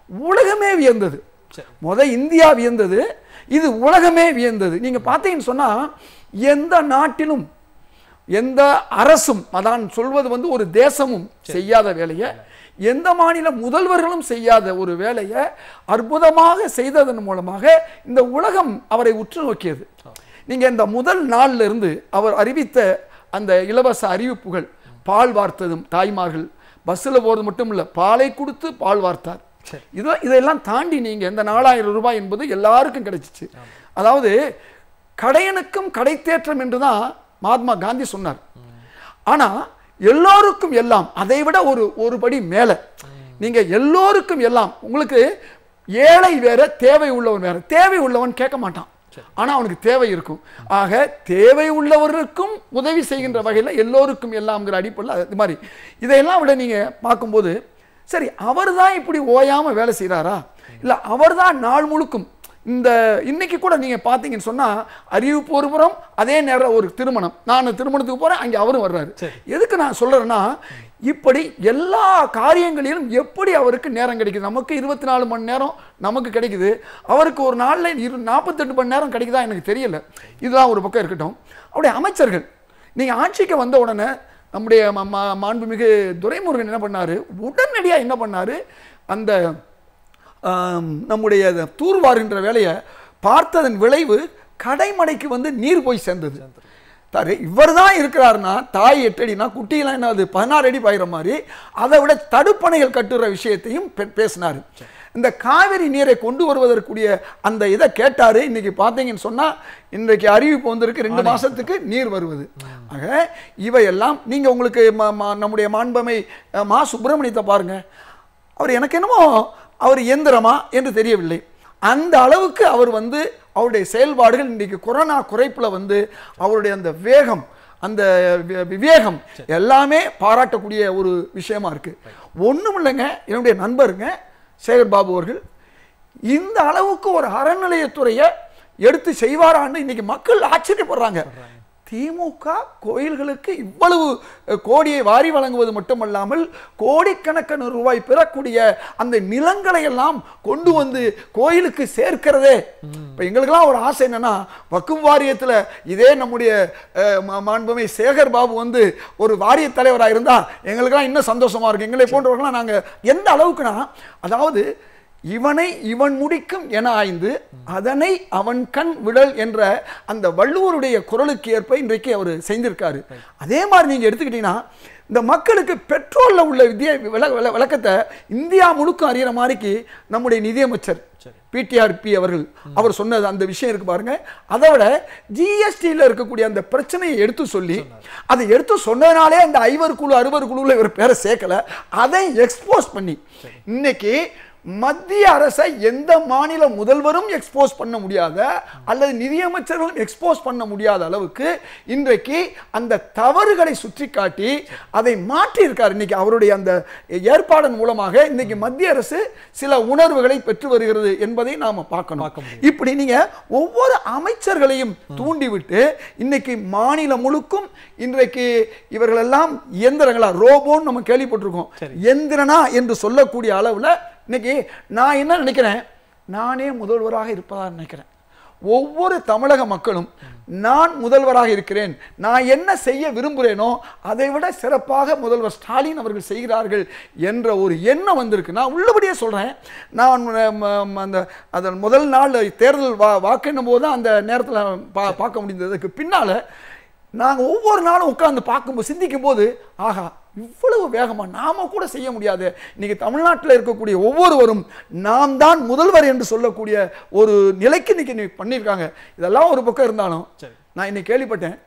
உலகமே வியந்தது. முத இந்தியா வியந்தது, இது உலகமே வியந்தது. நீங்க பார்த்தீங்கன்னு சொன்னா எந்த நாட்டிலும் எந்த அரசும், அதான் சொல்வது வந்து ஒரு தேசமும் செய்யாத வேலையை, எந்த மாநில முதல்வர்களும் செய்யாத ஒரு வேலையை அற்புதமாக செய்ததன் மூலமாக இந்த உலகம் அவரை உற்று நோக்கியது. நீங்க இந்த முதல் நாள்ல இருந்து அவர் அறிவித்த அந்த இலவச அறிவிப்புகள், பால் வார்த்ததும் தாய்மார்கள், பஸ்ஸில் போகிறது மட்டும் இல்லை, பாலை கொடுத்து பால் வார்த்தார். இதெல்லாம் இதெல்லாம் தாண்டி நீங்க இந்த நாலாயிரம் ரூபாய் என்பது எல்லாருக்கும் கிடைச்சிச்சு. அதாவது கடையனுக்கும் கடை தேற்றம் என்றுதான் மகாத்மா காந்தி சொன்னார். ஆனா எல்லோருக்கும் எல்லாம், அதை விட ஒரு ஒரு படி மேல, நீங்க எல்லோருக்கும் எல்லாம். உங்களுக்கு ஏழை வேற, தேவை உள்ளவன் வேற. தேவை உள்ளவன் கேட்க மாட்டான், ஆனா அவனுக்கு தேவை இருக்கும். ஆக தேவை உள்ளவருக்கும் உதவி செய்கின்ற வகையில் எல்லோருக்கும் எல்லாம்ங்கிற அடிப்படையில் அது மாதிரி இதையெல்லாம் விட நீங்க பார்க்கும்போது, சரி அவர் தான் இப்படி ஓயாம வேலை செய்யறாரா, இல்ல அவர் தான் நாள் முழுக்கும் இந்த இன்னைக்கு கூட நீங்க பாத்தீங்கன்னு சொன்னா அறிவிப்பு ஒரு புறம், அதே நேரம் ஒரு திருமணம், நான் திருமணத்துக்கு போறேன், அங்கே அவரும் வர்றாரு. எதுக்கு நான் சொல்றேன்னா, இப்படி எல்லா காரியங்களிலும் எப்படி அவருக்கு நேரம் கிடைக்குது. நமக்கு இருபத்தி நாலு மணி நேரம் நமக்கு கிடைக்குது, அவருக்கு ஒரு நாள்ல இரு நாற்பத்தெட்டு மணி நேரம் கிடைக்குதா எனக்கு தெரியல. இதுதான் ஒரு பக்கம் இருக்கட்டும். அவருடைய அமைச்சர்கள், நீங்க ஆட்சிக்கு வந்த உடனே நம்முடைய மாண்புமிகு துரைமுருகன் என்ன பண்ணாரு, உடனடியாக என்ன பண்ணாரு, அந்த நம்முடைய தூர்வாருன்ற வேலையை பார்த்ததன் விளைவு கடைமடைக்கு வந்து நீர் போய் சேர்ந்தது. தாரு இவர் தான் இருக்கிறாருன்னா, தாய் எட்டு அடினா குட்டியெல்லாம் என்ன அது பதினாறு அடி பாயிற மாதிரி, அதை விட தடுப்பணைகள் கட்டுற விஷயத்தையும் பேசினாரு. இந்த காவிரி நீரை கொண்டு வருவதற்குரிய அந்த இதை கேட்டாரு. இன்னைக்கு பார்த்தீங்கன்னு சொன்னா இன்றைக்கு அறிவிப்பு வந்திருக்கு, ரெண்டு மாசத்துக்கு நீர் வருவது. ஆக இவையெல்லாம் நீங்க உங்களுக்கு நம்முடைய மாண்பமை மா சுப்பிரமணியத்தை பாருங்க. அவர் எனக்கு என்னமோ அவர் இயந்திரமா என்று தெரியவில்லை. அந்த அளவுக்கு அவர் வந்து அவருடைய செயல்பாடுகள் இன்றைக்கு கொரோனா குறைப்புல வந்து அவருடைய அந்த வேகம், அந்த விவேகம் எல்லாமே பாராட்டக்கூடிய ஒரு விஷயமா இருக்கு. ஒண்ணும் இல்லைங்க, என்னுடைய நண்பருங்க சேகர் பாபு அவர்கள் இந்த அளவுக்கு ஒரு அறநிலையத்துறையை எடுத்து செய்வாரான்னு இன்னைக்கு மக்கள் ஆச்சரியப்படுறாங்க. திமுக கோயில்களுக்கு இவ்வளவு கோடியை வாரி வழங்குவது மட்டுமல்லாமல் கோடிக்கணக்கான ரூபாய் பெறக்கூடிய அந்த நிலங்களை எல்லாம் கொண்டு வந்து கோயிலுக்கு சேர்க்கிறதே. இப்ப எங்களுக்கெல்லாம் ஒரு ஆசை என்னன்னா, வக்ஃப் வாரியத்துல இதே நம்முடைய மாண்புமை சேகர் பாபு வந்து ஒரு வாரிய தலைவராக இருந்தா எங்களுக்கெல்லாம் இன்னும் சந்தோஷமா இருக்கு. எங்களை போன்றவர்களாம் நாங்க எந்த அளவுக்குனா, அதாவது இவனை இவன் முடிக்கும் என ஆய்ந்து அதனை அவன் கண் விடல் என்ற அந்த வள்ளுவருடைய குரலுக்கு ஏற்ப இன்றைக்கு அவர் செய்திருக்காரு. அதே மாதிரி நீங்க எடுத்துக்கிட்டீங்கன்னா, இந்த மக்களுக்கு பெட்ரோல்ல உள்ள வித்திய விளக்கத்தை இந்தியா முழுக்க அறிகிற மாதிரிக்கு நம்முடைய நிதியமைச்சர் பிடிஆர்பி அவர்கள் அவர் சொன்னது அந்த விஷயம் இருக்கு பாருங்க. அதை விட ஜிஎஸ்டியில் இருக்கக்கூடிய அந்த பிரச்சனையை எடுத்து சொல்லி, அதை எடுத்து சொன்னதுனாலே அந்த ஐவர் குழு அறுவர் குழுவில் இவர் பேரை சேர்க்கல, அதை எக்ஸ்போஸ் பண்ணி இன்னைக்கு மத்திய அரசை எந்த மாநில முதல்வரும் எக்ஸ்போஸ் பண்ண முடியாத அல்லது நிதியமைச்சர்களும் எக்ஸ்போஸ் பண்ண முடியாத அளவுக்கு இன்றைக்கு அந்த தவறுகளை சுற்றி காட்டி அதை மாற்றி இருக்கார். இன்னைக்கு அவருடைய அந்த ஏற்பாடின் மூலமாக இன்னைக்கு மத்திய அரசு சில உணர்வுகளை பெற்று வருகிறது என்பதை நாம பார்க்கணும். இப்படி நீங்க ஒவ்வொரு அமைச்சர்களையும் தூண்டிவிட்டு இன்னைக்கு மாநிலம் முழுக்கும் இன்றைக்கு இவர்கள் எல்லாம் இயந்திரங்களா ரோபோன்னு நம்ம கேள்விப்பட்டிருக்கோம். எந்திரனா என்று சொல்லக்கூடிய அளவுல இன்னைக்கு நான் என்ன நினைக்கிறேன், நானே முதல்வராக இருப்பதா நினைக்கிறேன். ஒவ்வொரு தமிழக மக்களும் நான் முதல்வராக இருக்கிறேன், நான் என்ன செய்ய விரும்புகிறேனோ அதை விட சிறப்பாக முதல்வர் ஸ்டாலின் அவர்கள் செய்கிறார்கள் என்ற ஒரு எண்ணம் வந்திருக்கு. நான் உள்ளபடியே சொல்றேன். நான் அந்த அதன் முதல் நாள் தேர்தல் வா வாக்கெண்ணும் போது தான் அந்த நேரத்தில் பா பார்க்க முடிந்ததுக்கு பின்னால நாங்கள் ஒவ்வொரு நாளும் உட்கார்ந்து பார்க்கும்போது சிந்திக்கும் போது ஆகா இவ்வளவு வேகமா நாம கூட செய்ய முடியாது. இன்னைக்கு தமிழ்நாட்டில் இருக்கக்கூடிய ஒவ்வொருவரும் நாம் தான் முதல்வர் என்று சொல்லக்கூடிய ஒரு நிலைக்கு இன்னைக்கு பண்ணியிருக்காங்க. இதெல்லாம் ஒரு பக்கம் இருந்தாலும் நான் இன்னைக்கு கேள்விப்பட்டேன்,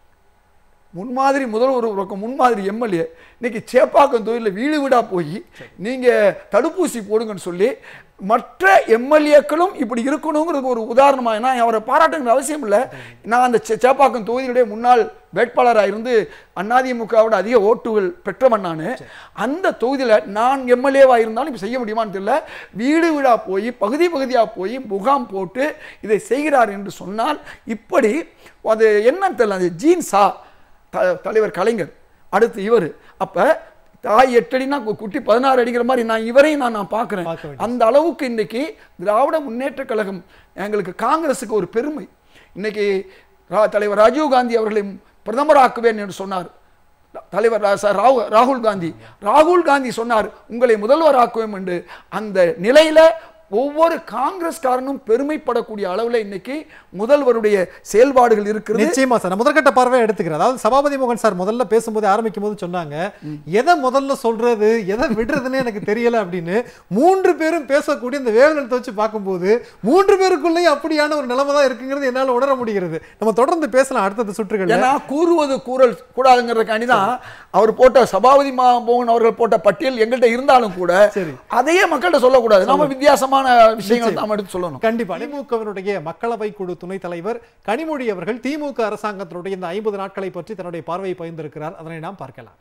முன்மாதிரி முதல்வர் முன்மாதிரி எம்எல்ஏ இன்னைக்கு சேப்பாக்கம் தொகுதியில் வீடு வீடா போய் நீங்க தடுப்பூசி போடுங்கன்னு சொல்லி மற்ற எம்எல்ஏக்களும் இப்படி இருக்கணுங்கிறது ஒரு உதாரணமாக. நான் அவரை பாராட்டுங்கிற அவசியம் இல்லை. நான் அந்த சேப்பாக்கம் தொகுதியுடைய முன்னாள் வேட்பாளராக இருந்து அதிமுகவோட அதிக ஓட்டுகள் பெற்றவன் நான். அந்த தொகுதியில் நான் எம்எல்ஏவாக இருந்தாலும் இப்போ செய்ய முடியுமான்னு தெரியல. வீடு வீடாக போய் பகுதி பகுதியாக போய் முகாம் போட்டு இதை செய்கிறார் என்று சொன்னால் இப்படி அது என்னன்னு தெரியல. அது ஜீன்ஸா தலைவர் கலைஞர், அடுத்து இவர், அப்ப தாய் எட்டு அடினா குட்டி பதினாறு அடிக்கிற மாதிரி நான் இவரையும் நான் நான் பார்க்குறேன். அந்த அளவுக்கு இன்னைக்கு திராவிட முன்னேற்ற கழகம் எங்களுக்கு காங்கிரஸுக்கு ஒரு பெருமை. இன்னைக்கு தலைவர் ராஜீவ் காந்தி அவர்களை பிரதமராக்குவேன் என்று சொன்னார் தலைவர் ராகுல் காந்தி. ராகுல் காந்தி சொன்னார் உங்களை முதல்வராக்குவேன் என்று. அந்த நிலையில ஒவ்வொரு காங்கிரஸ்காரனும் பெருமைப்படக்கூடிய அளவுல இன்னைக்கு முதல்வருடைய செயல்பாடுகள் இருக்கிறது. நிச்சயமா சார், முதற்கட்ட பார்வையை எடுத்துக்கிறேன். அதாவது சபாபதி மோகன் சார் முதல்ல பேசும்போது ஆரம்பிக்கும் போது சொன்னாங்க எதை முதல்ல சொல்றது எதை விடுறதுன்னு எனக்கு தெரியல அப்படின்னு. மூன்று பேரும் பேசக்கூடிய இந்த வேகத்தை வச்சு பார்க்கும்போது மூன்று பேருக்குள்ளேயும் அப்படியான ஒரு நிலைமை தான் இருக்குங்கிறது என்னால உணர முடிகிறது. நம்ம தொடர்ந்து பேசலாம் அடுத்த சுற்றுகள். ஏன்னா கூறுவது கூறல் கூடாதுங்கிறதுக்காண்டி தான் அவர் போட்ட சபாபதி மோகன் அவர்கள் போட்ட பட்டியல் எங்கள்கிட்ட இருந்தாலும் கூட அதையே மக்கள்கிட்ட சொல்லக்கூடாது. நம்ம வித்தியாசமான விஷயங்களை நாம் எடுத்து சொல்லணும். கண்டிப்பா. திமுகவினுடைய மக்களவை குழு துணைத் தலைவர் கனிமொழி அவர்கள் திமுக அரசாங்கத்தினுடைய இந்த ஐம்பது நாட்களை பற்றி தன்னுடைய பார்வையை பகிர்ந்திருக்கிறார். அதனை நாம் பார்க்கலாம்.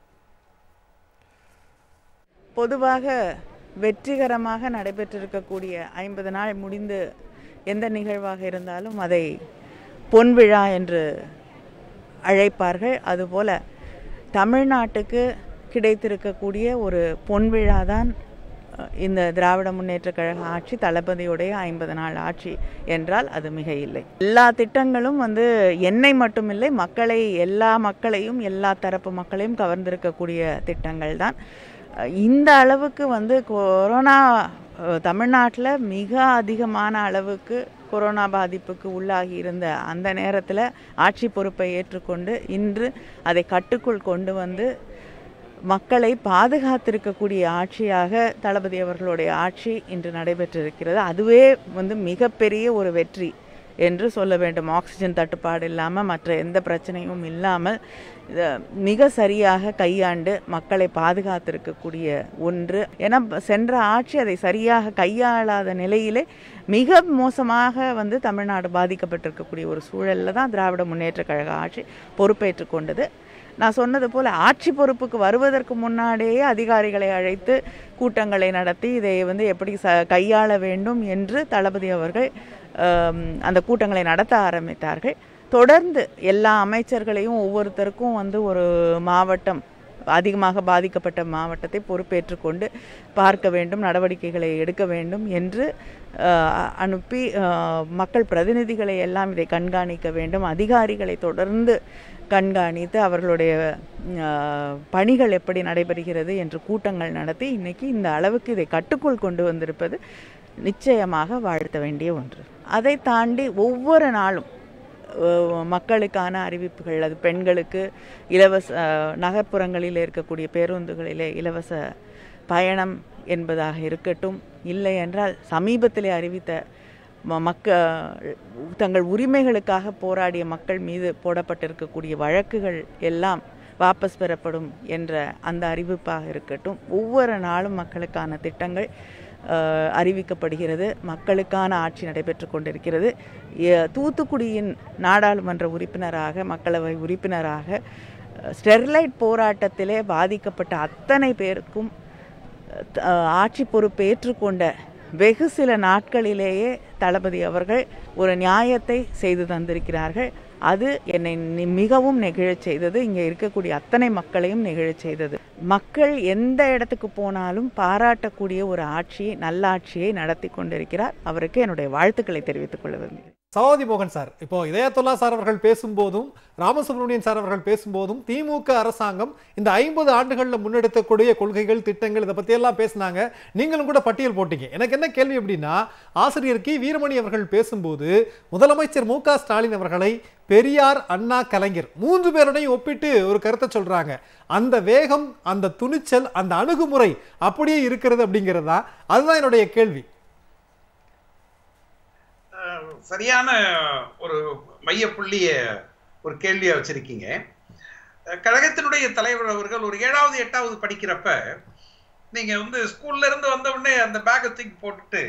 பொதுவாக வெற்றிகரமாக நடைபெற்றிருக்கக்கூடிய ஐம்பது நாள் முடிந்து எந்த நிகழ்வாக இருந்தாலும் அதை பொன்விழா என்று அழைப்பார்கள். அதுபோல தமிழ்நாட்டுக்கு கிடைத்திருக்கக்கூடிய ஒரு பொன்விழா தான் இந்த திராவிட முன்னேற்ற கழக ஆட்சி, தளபதியுடைய ஐம்பது நாள் ஆட்சி என்றால் அது மிக இல்லை. எல்லா திட்டங்களும் வந்து என்னை மட்டுமில்லை மக்களை, எல்லா மக்களையும் எல்லா தரப்பு மக்களையும் கவர்ந்திருக்கக்கூடிய திட்டங்கள் தான். இந்த அளவுக்கு வந்து கொரோனா தமிழ்நாட்டில் மிக அதிகமான அளவுக்கு கொரோனா பாதிப்புக்கு உள்ளாகி இருந்த அந்த நேரத்தில் ஆட்சி பொறுப்பை ஏற்றுக்கொண்டு இன்று அதை கட்டுக்குள் கொண்டு வந்து மக்களை பாதுகாத்திருக்கக்கூடிய ஆட்சியாக தளபதி அவர்களுடைய ஆட்சி இன்று நடைபெற்றிருக்கிறது. அதுவே வந்து மிகப்பெரிய ஒரு வெற்றி என்று சொல்ல வேண்டும். ஆக்சிஜன் தட்டுப்பாடு இல்லாமல் மற்ற எந்த பிரச்சனையும் இல்லாமல் மிக சரியாக கையாண்டு மக்களை பாதுகாத்திருக்கக்கூடிய ஒன்று. ஏன்னா சென்ற ஆட்சி அதை சரியாக கையாளாத நிலையிலே மிக மோசமாக வந்து தமிழ்நாடு பாதிக்கப்பட்டிருக்கக்கூடிய ஒரு சூழலில் தான் திராவிட முன்னேற்ற கழக ஆட்சி பொறுப்பேற்று கொண்டது. நான் சொன்னது போல் ஆட்சி பொறுப்புக்கு வருவதற்கு முன்னாடியே அதிகாரிகளை அழைத்து கூட்டங்களை நடத்தி இதை வந்து எப்படி ச கையாள வேண்டும் என்று தளபதி அவர்கள் அந்த கூட்டங்களை நடத்த ஆரம்பித்தார்கள். தொடர்ந்து எல்லா அமைச்சர்களையும் ஒவ்வொருத்தருக்கும் வந்து ஒரு மாவட்டம், அதிகமாக பாதிக்கப்பட்ட மாவட்டத்தை பொறுப்பேற்று கொண்டு பார்க்க வேண்டும், நடவடிக்கைகளை எடுக்க வேண்டும் என்று அனுப்பி மக்கள் பிரதிநிதிகளை எல்லாம் இதை கண்காணிக்க வேண்டும். அதிகாரிகளை தொடர்ந்து கண்காணித்து அவர்களுடைய பணிகள் எப்படி நடைபெறுகிறது என்று கூட்டங்கள் நடத்தி இன்னைக்கு இந்த அளவுக்கு இதை கட்டுக்குள் கொண்டு வந்திருப்பது நிச்சயமாக வாழ்த்த வேண்டிய ஒன்று. அதை தாண்டி ஒவ்வொரு நாளும் மக்களுக்கான அறிவிப்புகள், அது பெண்களுக்கு இலவச நகர்ப்புறங்களில் இருக்கக்கூடிய பேருந்துகளிலே இலவச பயணம் என்பதாக இருக்கட்டும், இல்லை என்றால் சமீபத்திலே அறிவித்த மக்க தங்கள் உரிமைகளுக்காக போராடிய மக்கள் மீது போடப்பட்டிருக்கக்கூடிய வழக்குகள் எல்லாம் வாபஸ் பெறப்படும் என்ற அந்த அறிவிப்பாக இருக்கட்டும், ஒவ்வொரு நாளும் மக்களுக்கான திட்டங்கள் அறிவிக்கப்படுகிறது. மக்களுக்கான ஆட்சி நடைபெற்று கொண்டிருக்கிறது. தூத்துக்குடியின் நாடாளுமன்ற உறுப்பினராக, மக்களவை உறுப்பினராக ஸ்டெர்லைட் போராட்டத்திலே பாதிக்கப்பட்ட அத்தனை பேருக்கும் ஆட்சி பொறுப்பு ஏற்றுக்கொண்ட வெகு சில நாட்களிலேயே தளபதி அவர்கள் ஒரு நியாயத்தை செய்து தந்திருக்கிறார்கள். அது என்னை மிகவும் நெகிழச் செய்தது. இங்கே இருக்கக்கூடிய அத்தனை மக்களையும் நெகிழச் செய்தது. மக்கள் எந்த இடத்துக்கு போனாலும் பாராட்டக்கூடிய ஒரு ஆட்சியை, நல்லாட்சியை நடத்தி கொண்டிருக்கிறார். அவருக்கு என்னுடைய வாழ்த்துக்களை தெரிவித்துக் கொள்ள விரும்புகிறேன். சவாதி மோகன் சார், இப்போ இதயத்துல்லா சார் அவர்கள் பேசும்போதும் ராமசுப்ரமணியன் சார் அவர்கள் பேசும்போதும் திமுக அரசாங்கம் இந்த ஐம்பது ஆண்டுகளில் முன்னெடுக்கக்கூடிய கொள்கைகள், திட்டங்கள், இதை பற்றி எல்லாம் பேசினாங்க. நீங்களும் கூட பட்டியல் போட்டீங்க. எனக்கு என்ன கேள்வி அப்படின்னா, ஆசிரியர் கி வீரமணி அவர்கள் பேசும்போது முதலமைச்சர் மு க ஸ்டாலின் அவர்களை பெரியார், அண்ணா, கலைஞர் மூன்று பேருடையும் ஒப்பிட்டு ஒரு கருத்தை சொல்றாங்க. அந்த வேகம், அந்த துணிச்சல், அந்த அணுகுமுறை அப்படியே இருக்கிறது அப்படிங்கிறதா? அதுதான் என்னுடைய கேள்வி. சரியான ஒரு மைய புள்ளிய ஒரு கேள்வியா வச்சிருக்கீங்க. கழகத்தினுடைய தலைவர் அவர்கள் ஒரு ஏழாவது எட்டாவது படிக்கிறப்ப நீங்க வந்து ஸ்கூல்ல இருந்து வந்த உடனே அந்த பேக்கை தூக்கி போட்டுட்டு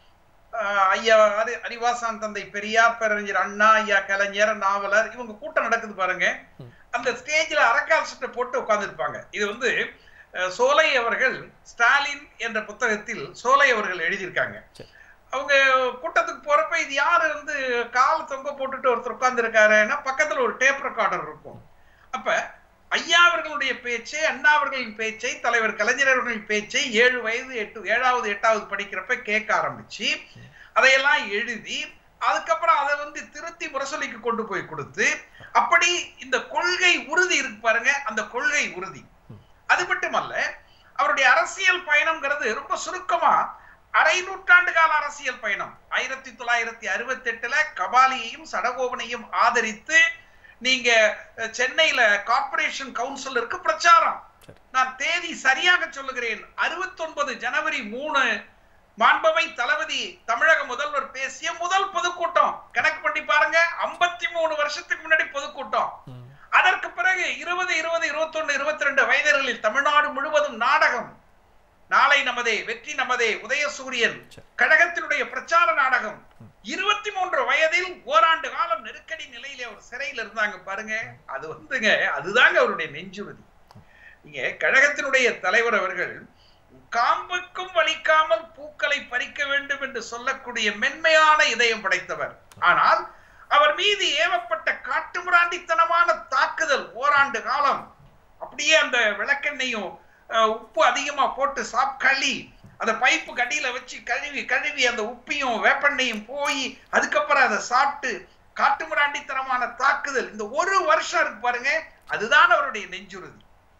ஐயா அறிவாசான் தந்தை பெரியார், பேரறிஞர் அண்ணா, ஐயா கலைஞர், நாவலர், இவங்க கூட்டம் நடக்குது பாருங்க. அந்த ஸ்டேஜ்ல அரக்கால் சட்டை போட்டு உட்கார்ந்து இருப்பாங்க. இது வந்து சோலை அவர்கள் ஸ்டாலின் என்ற புத்தகத்தில் சோலை அவர்கள் எழுதியிருக்காங்க. அவங்க கூட்டத்துக்கு போறப்ப இது யாரு வந்து கால் தொங்க போட்டுட்டு ஒருத்தர் உட்கார்ந்து இருக்காருன்னா பக்கத்துல ஒரு டேப் ரெக்கார்டர் இருக்கும். அப்ப ஐயா அவர்களுடைய பேச்சை, அண்ணா அவர்களின் பேச்சை, தலைவர் கலைஞர் அவர்களின் பேச்சை ஏழு வயது எட்டு ஏழாவது எட்டாவது படிக்கிறப்ப கேட்க ஆரம்பிச்சு அதையெல்லாம் எழுதி அதுக்கப்புறம் அதை வந்து திருத்தி முரசொலிக்கு கொண்டு போய் கொடுத்து, அப்படி இந்த கொள்கை உறுதி இருக்கு பாருங்க, அந்த கொள்கை உறுதி. அது மட்டுமல்ல, அவருடைய அரசியல் பயணம்ங்கிறது ரொம்ப சுருக்கமா அரை நூற்றாண்டு கால அரசியல் பயணம். ஆயிரத்தி தொள்ளாயிரத்தி அறுபத்தி எட்டுல கபாலியையும் சடகோபனையும் ஆதரித்து நீங்க சென்னையில கார்ப்பரேஷன் கவுன்சில் இருக்கு பிரச்சாரம். நான் தேதி சரியாக சொல்லுகிறேன், அறுபத்தி ஒன்பது ஜனவரி மூணு மாண்பமை தளபதி தமிழக முதல்வர் பேசிய முதல் பொதுக்கூட்டம். கணக்கு பண்ணி பாருங்க, ஐம்பத்தி மூணு வருஷத்துக்கு முன்னாடி பொதுக்கூட்டம். அதற்கு பிறகு இருபது இருபது இருபத்தி ஒன்னு இருபத்தி ரெண்டு வயதர்களில் தமிழ்நாடு முழுவதும் நாடகம். நாளை நமதே, வெற்றி நமதே, உதயசூரியன், கழகத்தினுடைய பிரச்சார நாடகம். இருபத்தி மூன்று வயதில் ஓராண்டு காலம் நெருக்கடி நிலையில ஒரு சிறையில் இருந்தாங்க பாருங்க. அது வந்துங்க, அதுதாங்க அவருடைய நெஞ்சுறுதி. நீங்க கழகத்தினுடைய தலைவர் அவர்கள் காம்புக்கும் வலிக்காமல் பூக்களை பறிக்க வேண்டும் என்று சொல்லக்கூடிய மென்மையான இதயம் படைத்தவர். ஆனால் அவர் மீது ஏவப்பட்ட காட்டுமிராண்டித்தனமான தாக்குதல் ஓராண்டு காலம், அப்படியே அந்த விளக்கெண்ணையும் உப்பு அதிகமா போட்டு சாப்களி அந்த பைப்பு கடியில வச்சு கழுவி கழுவி அந்த உப்பையும் வேப்பெண்ணையும் போய் அதுக்கப்புறம் அதை சாப்பிட்டு காட்டுமிராண்டித்தனமான தாக்குதல். இந்த ஒரு வருஷம் இருக்கு பாருங்க, அதுதான் அவருடைய நெஞ்சுறுதி.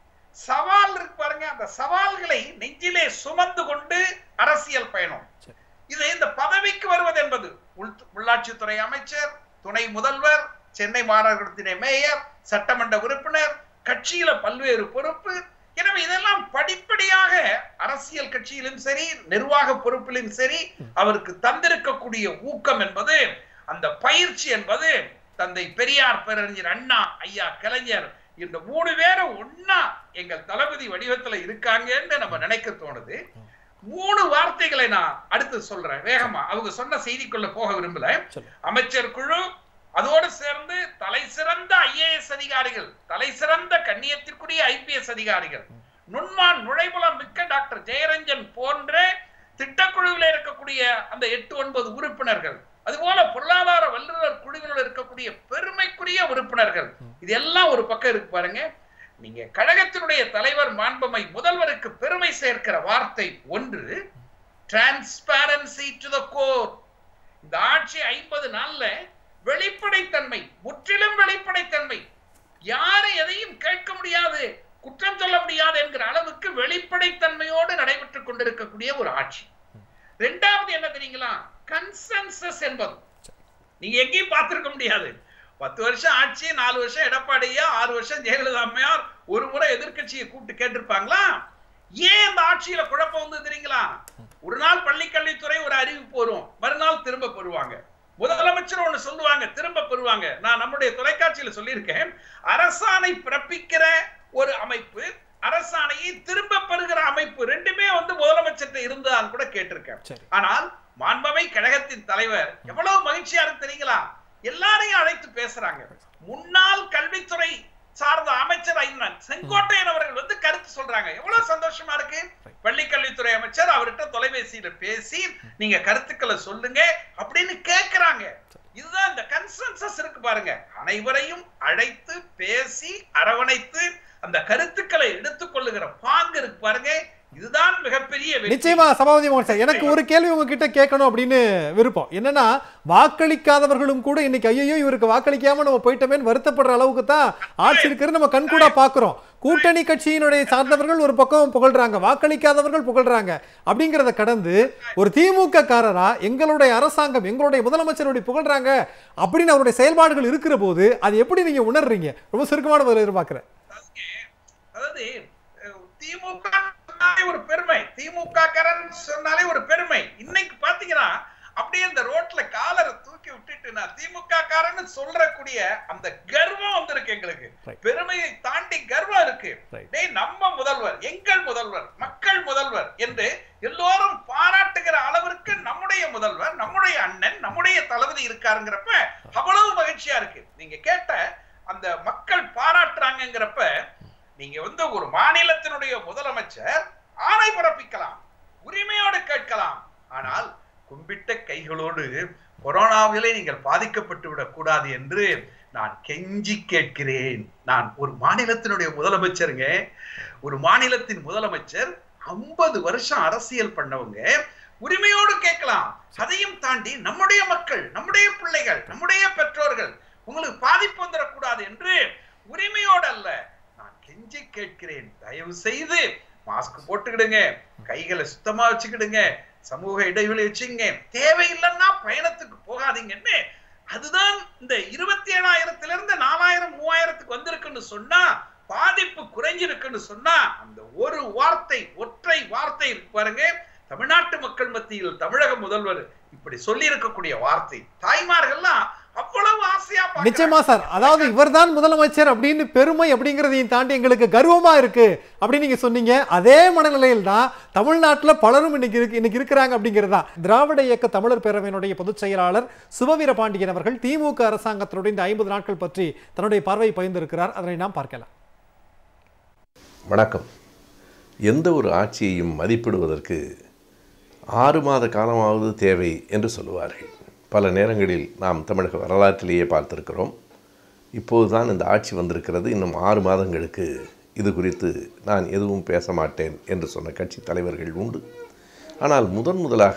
சவால் இருக்கு பாருங்க, அந்த சவால்களை நெஞ்சிலே சுமந்து கொண்டு அரசியல் பயணம். இது இந்த பதவிக்கு வருவது என்பது உள்ளாட்சித்துறை அமைச்சர், துணை முதல்வர், சென்னை மாநகரத்தின் மேயர், சட்டமன்ற உறுப்பினர், கட்சியில பல்வேறு பொறுப்பு. எனவே இதெல்லாம் படிப்படியாக அரசியல் கட்சியிலும் சரி, நிர்வாக பொறுப்பிலும் சரி அவருக்கு தந்திருக்கக்கூடிய ஊக்கம் என்பது, அந்த பயிற்சி என்பது, தந்தை பெரியார், பேரறிஞர் அண்ணா, ஐயா கலைஞர், இந்த மூணு பேரும் ஒன்னா எங்கள் தளபதி வடிவத்துல இருக்காங்கன்னு நம்ம நினைக்க தோணுது. மூணு வார்த்தைகளை நான் அடுத்து சொல்றேன் வேகமா. அவங்க சொன்ன செய்திக்குள்ள போக விரும்பல. அமைச்சர் குழு, அதோடு சேர்ந்து தலை சிறந்த ஐஏஎஸ் அதிகாரிகள், தலை சிறந்த கண்ணியத்திற்குரிய ஐபிஎஸ் அதிகாரிகள், நுண்மான் நுழைவுலம் மிக்க டாக்டர் ஜெயரஞ்சன் போன்ற திட்டக்குழுவில் இருக்கக்கூடிய அந்த எட்டு ஒன்பது உறுப்பினர்கள், அதுபோல பொருளாதார வல்லுநர் குழுவில் இருக்கக்கூடிய பெருமைக்குரிய உறுப்பினர்கள், இது எல்லாம் ஒரு பக்கம் இருக்கு பாருங்க. நீங்க கழகத்தினுடைய தலைவர் மாண்பமை முதல்வருக்கு பெருமை சேர்க்கிற வார்த்தை ஒன்று, டிரான்ஸ்பரன்சி டு தி கோர். இந்த ஆட்சி ஐம்பது நாள்ல வெளிப்படைத்தன்மை, முற்றிலும் வெளிப்படைத்தன்மை, யாரை எதையும் கேட்க முடியாது, குற்றம் சொல்ல முடியாது என்கிற அளவுக்கு வெளிப்படைத்தன்மையோடு நடைபெற்றுக் கொண்டிருக்கக்கூடிய ஒரு ஆட்சி. இரண்டாவது என்ன தெரியுங்களா, கன்சென்சஸ் என்பது நீங்க எங்கேயும் பார்த்திருக்க முடியாது. பத்து வருஷம் ஆட்சி, நாலு வருஷம் எடப்பாடியா, ஆறு வருஷம் ஜெயலலிதா அம்மையார், ஒரு முறை எதிர்கட்சியை கூப்பிட்டு கேட்டிருப்பாங்களா? ஏன் இந்த ஆட்சியில குழப்பம் வந்து தெரியுங்களா? ஒரு நாள் பள்ளிக்கல்வித்துறை ஒரு அறிவிப்பு வரும், மறுநாள் திரும்ப பெறுவாங்க. முதலமைச்சர் ஒண்ணு சொல்லுவாங்க, திரும்ப பெறுவாங்க. நான் நம்முடைய தொலைக்காட்சியில சொல்லியிருக்கேன், அரசாணை பிறப்பிக்கிற ஒரு அமைப்பு, அரசாணையை திரும்ப பெறுகிற அமைப்பு ரெண்டுமே வந்து முதலமைச்சர்கிட்ட இருந்தான்னு கூட கேட்டிருக்கேன். ஆனால் மாண்பமை கழகத்தின் தலைவர் எவ்வளவு மகிழ்ச்சியா இருக்கு தெரியுங்களா? எல்லாரையும் அழைத்து பேசுறாங்க. முன்னாள் கல்வித்துறை சார்ந்த அமைச்சர் செங்கோட்டையன் அவர்கள் வந்து கருத்து சொல்றாங்க. எவ்வளவு சந்தோஷமா இருக்கு. பள்ளி கல்வித்துறை அமைச்சர் அவர்கிட்ட தொலைபேசியில பேசி நீங்க கருத்துக்களை சொல்லுங்க அப்படின்னு கேட்கிறாங்க. இதுதான் இந்த கன்சென்சஸ் இருக்கு பாருங்க. அனைவரையும் அழைத்து பேசி அரவணைத்து அந்த கருத்துக்களை எடுத்துக் கொள்ளுகிற பாங்கு இருக்கு பாருங்க. இதுதான் மிகப்பெரிய நிச்சயமா சபாபதி மோகன் சார், எனக்கு ஒரு கேள்வி உங்ககிட்ட கேட்கணும் அப்படின்னு விருப்பம். என்னன்னா, வாக்களிக்காதவர்களும் கூட இன்னைக்கு ஐயோ இவருக்கு வாக்களிக்காம நம்ம போயிட்டோமேன்னு வருத்தப்படுற அளவுக்கு தான் ஆட்சி இருக்கிறது நம்ம கண்கூடா பாக்குறோம். கூட்டணி கட்சியினுடைய சார்ந்தவர்கள் ஒரு பக்கம் புகழ்றாங்க, வாக்களிக்காதவர்கள் புகழ்றாங்க. அப்படிங்கிறத கடந்து ஒரு திமுக காரரா எங்களுடைய அரசாங்கம் எங்களுடைய முதலமைச்சருடைய புகழ்றாங்க அப்படின்னு அவருடைய செயல்பாடுகள் இருக்கிற போது அது எப்படி நீங்க உணர்றீங்க? ரொம்ப சுருக்கமான பதில் எதிர்பார்க்கிறேன். அதாவது திமுக ஒரு பெருமை, திமுக காரன் சொன்னாலே ஒரு பெருமை. இன்னைக்கு பாத்தீங்கன்னா அப்படியே இந்த ரோட்ல காலரை தூக்கி விட்டுட்டு நான் திமுக காரன்னு சொல்றக்கூடிய அந்த கர்வம் வந்திருக்கு எங்களுக்கு. பெருமையை தாண்டி கர்வம் இருக்கு. நம்ம முதல்வர், எங்கள் முதல்வர், மக்கள் முதல்வர் என்று எல்லோரும் பாராட்டுகிற அளவிற்கு நம்முடைய முதல்வர், நம்முடைய அண்ணன், நம்முடைய தளபதி இருக்காருங்கிறப்ப அவ்வளவு மகிழ்ச்சியா இருக்கு. நீங்க கேட்ட அந்த மக்கள் பாராட்டுறாங்கிறப்ப நீங்க வந்து ஒரு மாநிலத்தினுடைய முதலமைச்சர் ஆணை பிறப்பிக்கலாம், உரிமையோடு கேட்கலாம். ஆனால் கும்பிட்ட கைகளோடு கொரோனாவிலே நீங்கள் பாதிக்கப்பட்டு விடக் கூடாது என்று நான் கெஞ்சி கேட்கிறேன். நான் ஒரு மாநிலத்தினுடைய முதலமைச்சருங்க. ஒரு மாநிலத்தின் முதலமைச்சர் ஐம்பது வருஷம் அரசியல் பண்ணவங்க உரிமையோடு கேட்கலாம். அதையும் தாண்டி நம்முடைய மக்கள், நம்முடைய பிள்ளைகள், நம்முடைய பெற்றோர்கள் உங்களுக்கு பாதிப்பு வந்துடக்கூடாது என்று உரிமையோடு அல்ல, நான் கெஞ்சி கேட்கிறேன். தயவு செய்து மாஸ்க் போட்டுக்கிடுங்க, கைகளை சுத்தமா வச்சுக்கிடுங்க, சமூக இடைவெளி வச்சுங்க, தேவையில்லைன்னா பயணத்துக்கு போகாதீங்கன்னு. அதுதான் இந்த இருபத்தி ஏழாயிரத்துல இருந்து நாலாயிரம் மூவாயிரத்துக்கு வந்திருக்குன்னு சொன்னா, பாதிப்பு குறைஞ்சிருக்குன்னு சொன்னா, அந்த ஒரு வார்த்தை, ஒற்றை வார்த்தை இருக்கு பாருங்க, தமிழ்நாட்டு மக்கள் மத்தியில் தமிழக முதல்வர் இப்படி சொல்லி இருக்கக்கூடிய வார்த்தை தாய்மார்கள்லாம் அவ்வளவு ஆசையா. நிச்சயமா சார், அதாவது இவர்தான் முதலமைச்சர் அப்படின்னு பெருமை அப்படிங்கறதையும் தாண்டி எங்களுக்கு கர்வமா இருக்கு அப்படின்னு நீங்க சொன்னீங்க. அதே மனநிலையில் தான் தமிழ்நாட்டில் பலரும் இன்னைக்கு இருக்கு இன்னைக்கு இருக்கிறாங்க அப்படிங்கிறதா. திராவிட இயக்க தமிழர் பேரவையினுடைய பொதுச் செயலாளர் சுபவீர பாண்டியன் அவர்கள் திமுக அரசாங்கத்தினுடைய இந்த ஐம்பது நாட்கள் பற்றி தன்னுடைய பார்வை பகிர்ந்திருக்கிறார். அதனை நாம் பார்க்கலாம். வணக்கம். எந்த ஒரு ஆட்சியையும் மதிப்பிடுவதற்கு ஆறு மாத காலமாவது தேவை என்று சொல்லுவார்கள். பல நேரங்களில் நாம் தமிழக வரலாற்றிலேயே பார்த்திருக்கிறோம். இப்போது தான் இந்த ஆட்சி வந்திருக்கிறது, இன்னும் ஆறு மாதங்களுக்கு இது குறித்து நான் எதுவும் பேச மாட்டேன் என்று சொன்ன கட்சி தலைவர்கள் உண்டு. ஆனால் முதன் முதலாக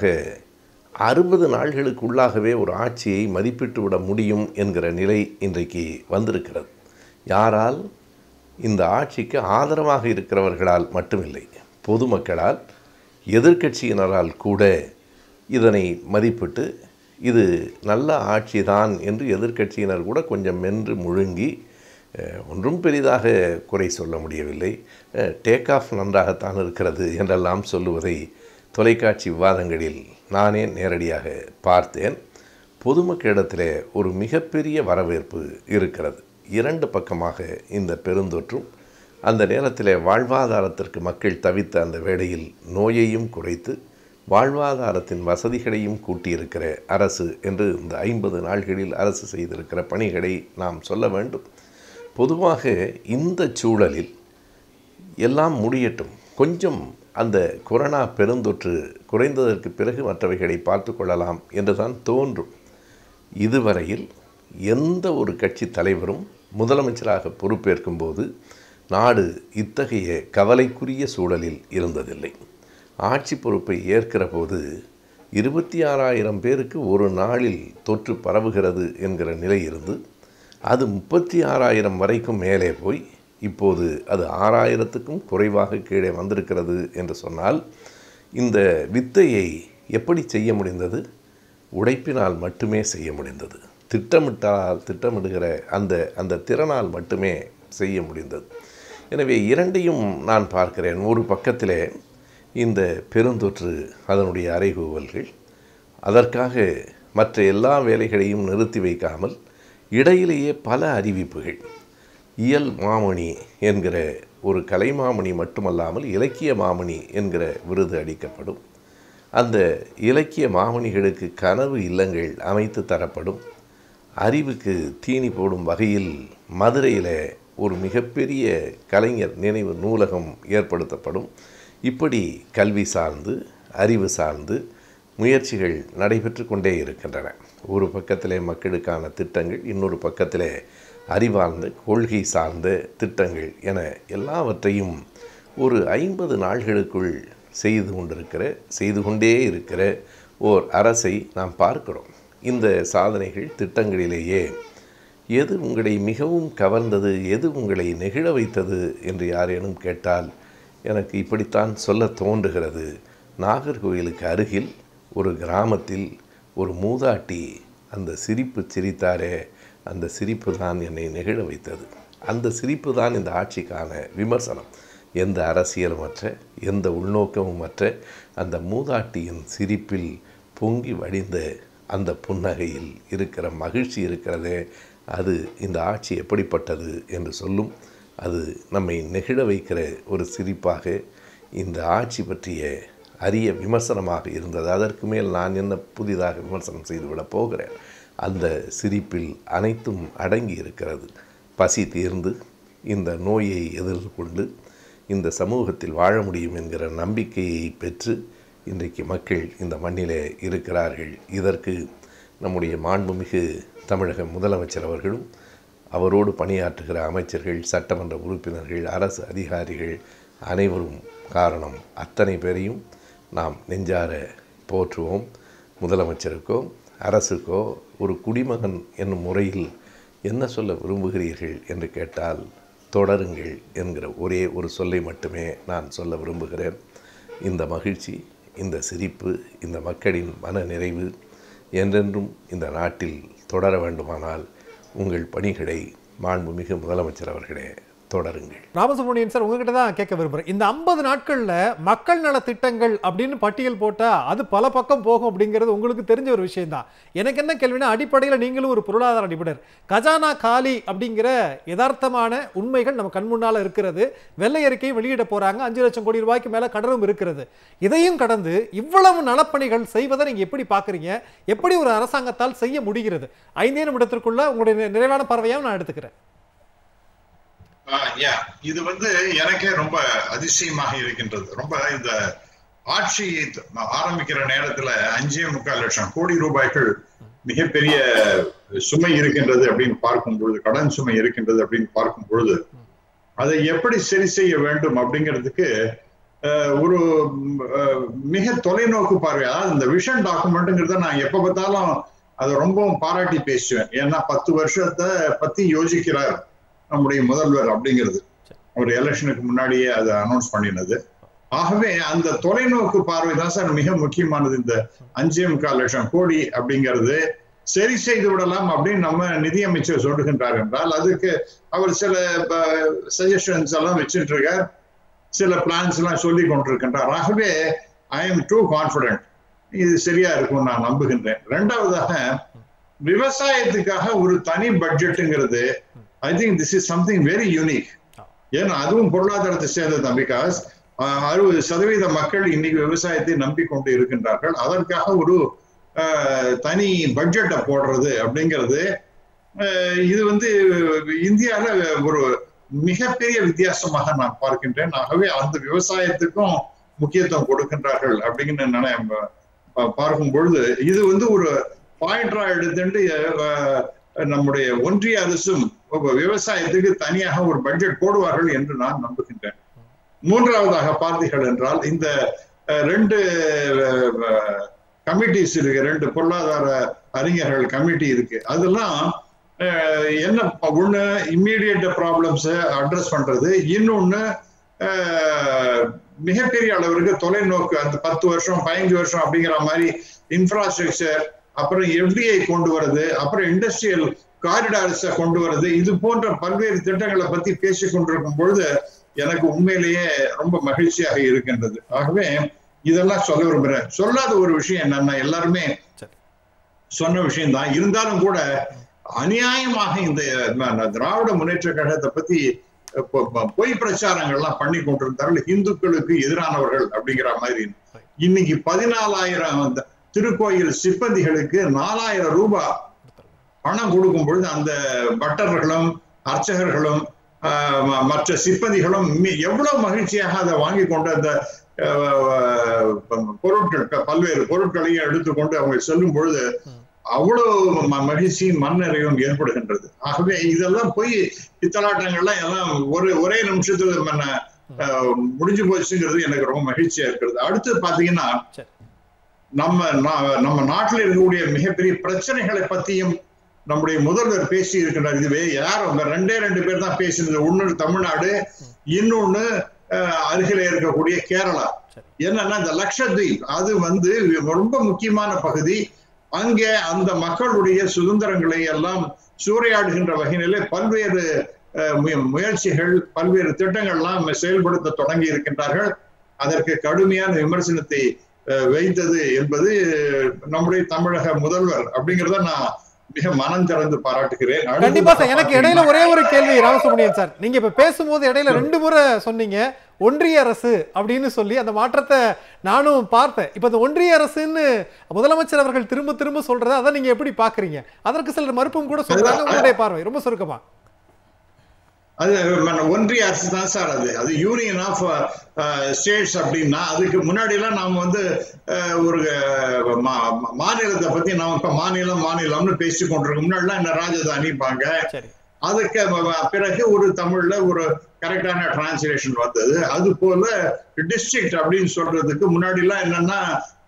அறுபது நாள்களுக்குள்ளாகவே ஒரு ஆட்சியை மதிப்பிட்டு விட முடியும் என்கிற நிலை இன்றைக்கு வந்திருக்கிறது. யாரால்? இந்த ஆட்சிக்கு ஆதரவாக இருக்கிறவர்களால் மட்டுமில்லை, பொதுமக்களால், எதிர்க்கட்சியினரால் கூட இதனை மதிப்பிட்டு இது நல்ல ஆட்சி தான் என்று எதிர்க்கட்சியினர் கூட கொஞ்சம் மென்று முழுங்கி ஒன்றும் பெரிதாக குறை சொல்ல முடியவில்லை, டேக் ஆஃப் நன்றாகத்தான் இருக்கிறது என்றெல்லாம் சொல்லுவதை தொலைக்காட்சி விவாதங்களில் நானே நேரடியாக பார்த்தேன். பொதுமக்களிடத்தில் ஒரு மிகப்பெரிய வரவேற்பு இருக்கிறது. இரண்டு பக்கமாக இந்த பெருந்தொற்றும் அந்த நேரத்தில் வாழ்வாதாரத்திற்கு மக்கள் தவித்த அந்த வேளையில் நோயையும் குறைத்து வாழ்வாதாரத்தின் வசதிகளையும் கூட்டியிருக்கிற அரசு என்று இந்த ஐம்பது நாள்களில் அரசு செய்திருக்கிற பணிகளை நாம் சொல்ல வேண்டும். பொதுவாக இந்த சூழலில் எல்லாம் முடியட்டும், கொஞ்சம் அந்த கொரோனா பெருந்தொற்று குறைந்ததற்கு பிறகு மற்றவைகளை பார்த்து கொள்ளலாம் என்றுதான் தோன்றும். இதுவரையில் எந்த ஒரு கட்சி தலைவரும் முதலமைச்சராக பொறுப்பேற்கும் போது நாடு இத்தகைய கவலைக்குரிய சூழலில் இருந்ததில்லை. ஆட்சி பொறுப்பை ஏற்கிற போது இருபத்தி ஆறாயிரம் பேருக்கு ஒரு நாளில் தொற்று பரவுகிறது என்கிற நிலை இருந்து அது முப்பத்தி ஆறாயிரம் வரைக்கும் மேலே போய் இப்போது அது ஆறாயிரத்துக்கும் குறைவாக கீழே வந்திருக்கிறது என்று சொன்னால் இந்த வித்தையை எப்படி செய்ய முடிந்தது? உழைப்பினால் மட்டுமே செய்ய முடிந்தது. திட்டமிட்டால் திட்டமிடுகிற அந்த அந்த திறனால் மட்டுமே செய்ய முடிந்தது. எனவே இரண்டையும் நான் பார்க்கிறேன். ஒரு பக்கத்திலே இந்த பெருந்தொற்று, அதனுடைய அறைகூவல்கள், அதற்காக மற்ற எல்லா வேலைகளையும் நிறுத்தி வைக்காமல் இடையிலேயே பல அறிவிப்புகள். இயல் மாமணி என்கிற ஒரு கலைமாமணி மட்டுமல்லாமல் இலக்கிய மாமணி என்கிற விருது அளிக்கப்படும். அந்த இலக்கிய மாமணிகளுக்கு கனவு இல்லங்கள் அமைத்து தரப்படும். அறிவுக்கு தீனி போடும் வகையில் மதுரையில் ஒரு மிகப்பெரிய கலைஞர் நினைவு நூலகம் ஏற்படுத்தப்படும். இப்படி கல்வி சார்ந்து அறிவு சார்ந்து முயற்சிகள் நடைபெற்று கொண்டே இருக்கின்றன. ஒரு பக்கத்திலே மக்களுக்கான திட்டங்கள், இன்னொரு பக்கத்திலே அறிவார்ந்த கொள்கை சார்ந்த திட்டங்கள் என எல்லாவற்றையும் ஒரு ஐம்பது நாள்களுக்குள் செய்து கொண்டிருக்கிற செய்து கொண்டே இருக்கிற ஓர் அரசை நாம் பார்க்கிறோம். இந்த சாதனைகள் திட்டங்களிலேயே எது உங்களை மிகவும் கவர்ந்தது, எது உங்களை நெகிழ வைத்தது என்று யாரேனும் கேட்டால் எனக்கு இப்படித்தான் சொல்ல தோன்றுகிறது. நாகர்கோவிலுக்கு அருகில் ஒரு கிராமத்தில் ஒரு மூதாட்டி அந்த சிரிப்பு சிரித்தாரே, அந்த சிரிப்பு தான் என்னை நெகிழ வைத்தது. அந்த சிரிப்பு தான் இந்த ஆட்சிக்கான விமர்சனம். எந்த அரசியலுமற்ற, எந்த உள்நோக்கமுமற்ற அந்த மூதாட்டியின் சிரிப்பில் பொங்கி வடிந்த அந்த புன்னகையில் இருக்கிற மகிழ்ச்சி இருக்கிறதே, அது இந்த ஆட்சி எப்படிப்பட்டது என்று சொல்லும். அது நம்மை நெகிழ வைக்கிற ஒரு சிரிப்பாக இந்த ஆட்சி பற்றிய அரிய விமர்சனமாக இருந்தது. அதற்கு மேல் நான் என்ன புதிதாக விமர்சனம் செய்துவிடப் போகிறேன்? அந்த சிரிப்பில் அனைத்தும் அடங்கி இருக்கிறது. பசி தீர்ந்து இந்த நோயை எதிர்கொண்டு இந்த சமூகத்தில் வாழ முடியும் என்கிற நம்பிக்கையை பெற்று இன்றைக்கு மக்கள் இந்த மண்ணிலே இருக்கிறார்கள். இதற்கு நம்முடைய மாண்புமிகு தமிழக முதலமைச்சர் அவர்களும் அவரோடு பணியாற்றுகிற அமைச்சர்கள், சட்டமன்ற உறுப்பினர்கள், அரசு அதிகாரிகள் அனைவரும் காரணம். அத்தனை பேரையும் நாம் நெஞ்சார போற்றுவோம். முதலமைச்சருக்கோ அரசுக்கோ ஒரு குடிமகன் என்னும் முறையில் என்ன சொல்ல விரும்புகிறீர்கள் என்று கேட்டால் தொடருங்கள் என்கிற ஒரே ஒரு சொல்லை மட்டுமே நான் சொல்ல விரும்புகிறேன். இந்த மகிழ்ச்சி, இந்த சிரிப்பு, இந்த மக்களின் மன நிறைவு என்றென்றும் இந்த நாட்டில் தொடர வேண்டுமானால் உங்கள் பணிகளை மாண்புமிகு முதலமைச்சர் அவர்களே தொடருங்கள். ராமசுப்ரமணியன் சார், உங்ககிட்ட தான் கேட்க விரும்புகிறேன். இந்த ஐம்பது நாட்களில் மக்கள் நல திட்டங்கள் அப்படின்னு பட்டியல் போட்டால் அது பல பக்கம் போகும் அப்படிங்கிறது உங்களுக்கு தெரிஞ்ச ஒரு விஷயம்தான். எனக்கு என்ன கேள்வினா, அடிப்படையில் நீங்களும் ஒரு பொருளாதார நிபுணர். கஜானா காலி அப்படிங்கிற யதார்த்தமான உண்மைகள் நம்ம கண் முன்னால் இருக்கிறது. வெள்ளை அறிக்கையும் வெளியிட போகிறாங்க. அஞ்சு லட்சம் கோடி ரூபாய்க்கு மேலே கடனும் இருக்கிறது. இதையும் கடந்து இவ்வளவு நலப்பணிகள் செய்வதை நீங்கள் எப்படி பார்க்குறீங்க? எப்படி ஒரு அரசாங்கத்தால் செய்ய முடிகிறது? ஐந்தே நிமிடத்திற்குள்ள உங்களுடைய நிறைவான பார்வையாக நான் எடுத்துக்கிறேன். இது வந்து எனக்கே ரொம்ப அதிசயமாக இருக்கின்றது. ரொம்ப இந்த ஆட்சி ஆரம்பிக்கிற நேரத்துல அஞ்சே முக்கால் லட்சம் கோடி ரூபாய்கள் மிகப்பெரிய சுமை இருக்கின்றது அப்படின்னு பார்க்கும் பொழுது, கடன் சுமை இருக்கின்றது அப்படின்னு பார்க்கும் பொழுது, அதை எப்படி சரி செய்ய வேண்டும் அப்படிங்கிறதுக்கு ஒரு மிக தொலைநோக்கு பார்வை, அதாவது இந்த விஷன் டாக்குமெண்ட்ங்கிறத நான் எப்ப பார்த்தாலும் அதை ரொம்பவும் பாராட்டி பேசுவேன். ஏன்னா பத்து வருஷத்தை பத்தி யோசிக்கிறார் நம்முடைய முதல்வர் அப்படிங்கிறது ஒரு எலெக்ஷனுக்கு முன்னாடியே அதை அனௌன்ஸ் பண்ணினது. ஆகவே அந்த தொலைநோக்கு பார்வை தான் சார் மிக முக்கியமானது. இந்த அஞ்சே முக்கால் லட்சம் கோடி அப்படிங்கிறது சரி செய்து விடலாம் அப்படின்னு நம்ம நிதியமைச்சர் சொல்லுகின்றார் என்றால் அதுக்கு அவர் சில சஜஷன்ஸ் எல்லாம் வச்சுட்டு இருக்கார், சில பிளான்ஸ் எல்லாம் சொல்லி கொண்டிருக்கின்றார். ஆகவே ஐ எம் டூ கான்பிடென்ட் இது சரியா இருக்கும் நான் நம்புகின்றேன். ரெண்டாவதாக விவசாயத்துக்காக ஒரு தனி பட்ஜெட்டுங்கிறது I think this is something very unique. ஏன்னா அதுவும் பொருளாதாரத்தை சேர்ந்தது. பிகாஸ் அறுபது சதவீத மக்கள் இன்னைக்கு விவசாயத்தை நம்பிக்கொண்டு இருக்கின்றார்கள். அதற்காக ஒரு தனி பட்ஜெட்டை போடுறது அப்படிங்கிறது இது வந்து இந்தியாவில் ஒரு மிகப்பெரிய வித்தியாசமாக நான் பார்க்கின்றேன். ஆகவே அந்த விவசாயத்துக்கும் முக்கியத்துவம் கொடுக்கின்றார்கள் அப்படின்னு நினை பார்க்கும் பொழுது இது வந்து ஒரு பாயிண்டரா எடுத்துட்டு நம்முடைய ஒன்றிய அரசும் விவசாயத்துக்கு தனியாக ஒரு பட்ஜெட் போடுவார்கள் என்று நான் நம்புகின்றேன். மூன்றாவதாக பார்த்தீர்கள் என்றால் இந்த ரெண்டு கமிட்டிஸ் இருக்கு, ரெண்டு பொருளாதார அறிஞர்கள் கமிட்டி இருக்கு. அதெல்லாம் என்ன, ஒண்ணு இம்மீடியட் ப்ராப்ளம்ஸ் அட்ரஸ் பண்றது, இன்னொன்னு மிகப்பெரிய அளவிற்கு தொலைநோக்கு அந்த பத்து வருஷம் பதினஞ்சு வருஷம் அப்படிங்கிற மாதிரி இன்ஃப்ராஸ்ட்ரக்சர், அப்புறம் எஃப்டிஐ கொண்டு வருது, அப்புறம் இண்டஸ்ட்ரியல் காரிடார்ஸை கொண்டு வருது. இது போன்ற பல்வேறு திட்டங்களை பத்தி பேசிக் கொண்டிருக்கும் பொழுது எனக்கு உண்மையிலேயே ரொம்ப மகிழ்ச்சியாக இருக்கின்றது. ஆகவே இதெல்லாம் சொல்ல விரும்புறேன். சொல்லாத ஒரு விஷயம் என்னன்னா, எல்லாருமே சொன்ன விஷயம் தான், இருந்தாலும் கூட அநியாயமாக இந்த திராவிட முன்னேற்ற கழகத்தை பத்தி பொய் பிரச்சாரங்கள்லாம் பண்ணி கொண்டிருந்தார்கள், இந்துக்களுக்கு எதிரானவர்கள் அப்படிங்கிற மாதிரி. இன்னைக்கு பதினாலாயிரம் திருக்கோயில் சிப்பந்திகளுக்கு நாலாயிரம் ரூபாய் பணம் கொடுக்கும் பொழுது அந்த பட்டர்களும் அர்ச்சகர்களும் மற்ற சிப்பந்திகளும் எவ்வளவு மகிழ்ச்சியாக அதை வாங்கி கொண்டு அந்த பொருட்கள் பல்வேறு பொருட்களையும் எடுத்துக்கொண்டு அவங்க செல்லும் பொழுது அவ்வளவு மகிழ்ச்சியும் மண்ணறையும் ஏற்படுகின்றது. ஆகவே இதெல்லாம் போய் இத்தலாட்டங்கள்லாம் எல்லாம் ஒரு ஒரே நிமிஷத்துல முடிஞ்சு போச்சுங்கிறது எனக்கு ரொம்ப மகிழ்ச்சியா இருக்கிறது. அடுத்து பாத்தீங்கன்னா நம்ம நம்ம நாட்டில் இருக்கக்கூடிய மிகப்பெரிய பிரச்சனைகளை பத்தியும் நம்முடைய முதல்வர் பேசி இருக்கின்றார். இதுவே யாரும் ரெண்டே ரெண்டு பேர் தான் பேசினது. ஒண்ணு தமிழ்நாடு, இன்னொன்னு அருகில இருக்கக்கூடிய கேரளா. என்னன்னா இந்த லட்சத்தீப் அது வந்து ரொம்ப முக்கியமான பகுதி. அங்கே அந்த மக்களுடைய சுதந்திரங்களை எல்லாம் சூறையாடுகின்ற வகையிலே பல்வேறு முயற்சிகள் பல்வேறு திட்டங்கள்லாம் செயல்படுத்த தொடங்கி இருக்கின்றார்கள். அதற்கு கடுமையான விமர்சனத்தை வைத்தது என்பது நம்முடைய தமிழக முதல்வர் அப்படிங்கிறத நான் மிக மனம் திறந்து பாராட்டுகிறேன். கண்டிப்பா சார். எனக்கு இடையில ஒரே ஒரு கேள்வி ராமசுப்ரமணியன் சார், நீங்க இப்ப பேசும்போது இடையில ரெண்டு முறை சொன்னீங்க ஒன்றிய அரசு அப்படின்னு சொல்லி, அந்த மாற்றத்தை நானும் பார்த்தேன். இப்ப இந்த ஒன்றிய அரசுன்னு முதலமைச்சர் அவர்கள் திரும்ப திரும்ப சொல்றதை அதை நீங்க எப்படி பாக்குறீங்க? அதற்கு சிலர் மறுப்பும் கூட சொல்றாங்க. உங்களுடைய பார்வை ரொம்ப சுருக்கமா. அது ஒன்றிய அரசு தான் சார். அது அது யூனியன் ஆஃப் ஸ்டேட்ஸ் அப்படின்னா அதுக்கு முன்னாடி எல்லாம் நாம வந்து ஒரு மாநிலத்தை பத்தி நாம இப்ப மாநிலம் மாநிலம்னு பேசி கொண்டிருக்கோம். முன்னாடிலாம் என்ன ராஜதானிப்பாங்க. அதுக்கு பிறகு ஒரு தமிழ்ல ஒரு கரெக்டான டிரான்ஸ்லேஷன் வந்தது. அது போல டிஸ்ட்ரிக்ட் அப்படின்னு சொல்றதுக்கு முன்னாடி எல்லாம் என்னன்னா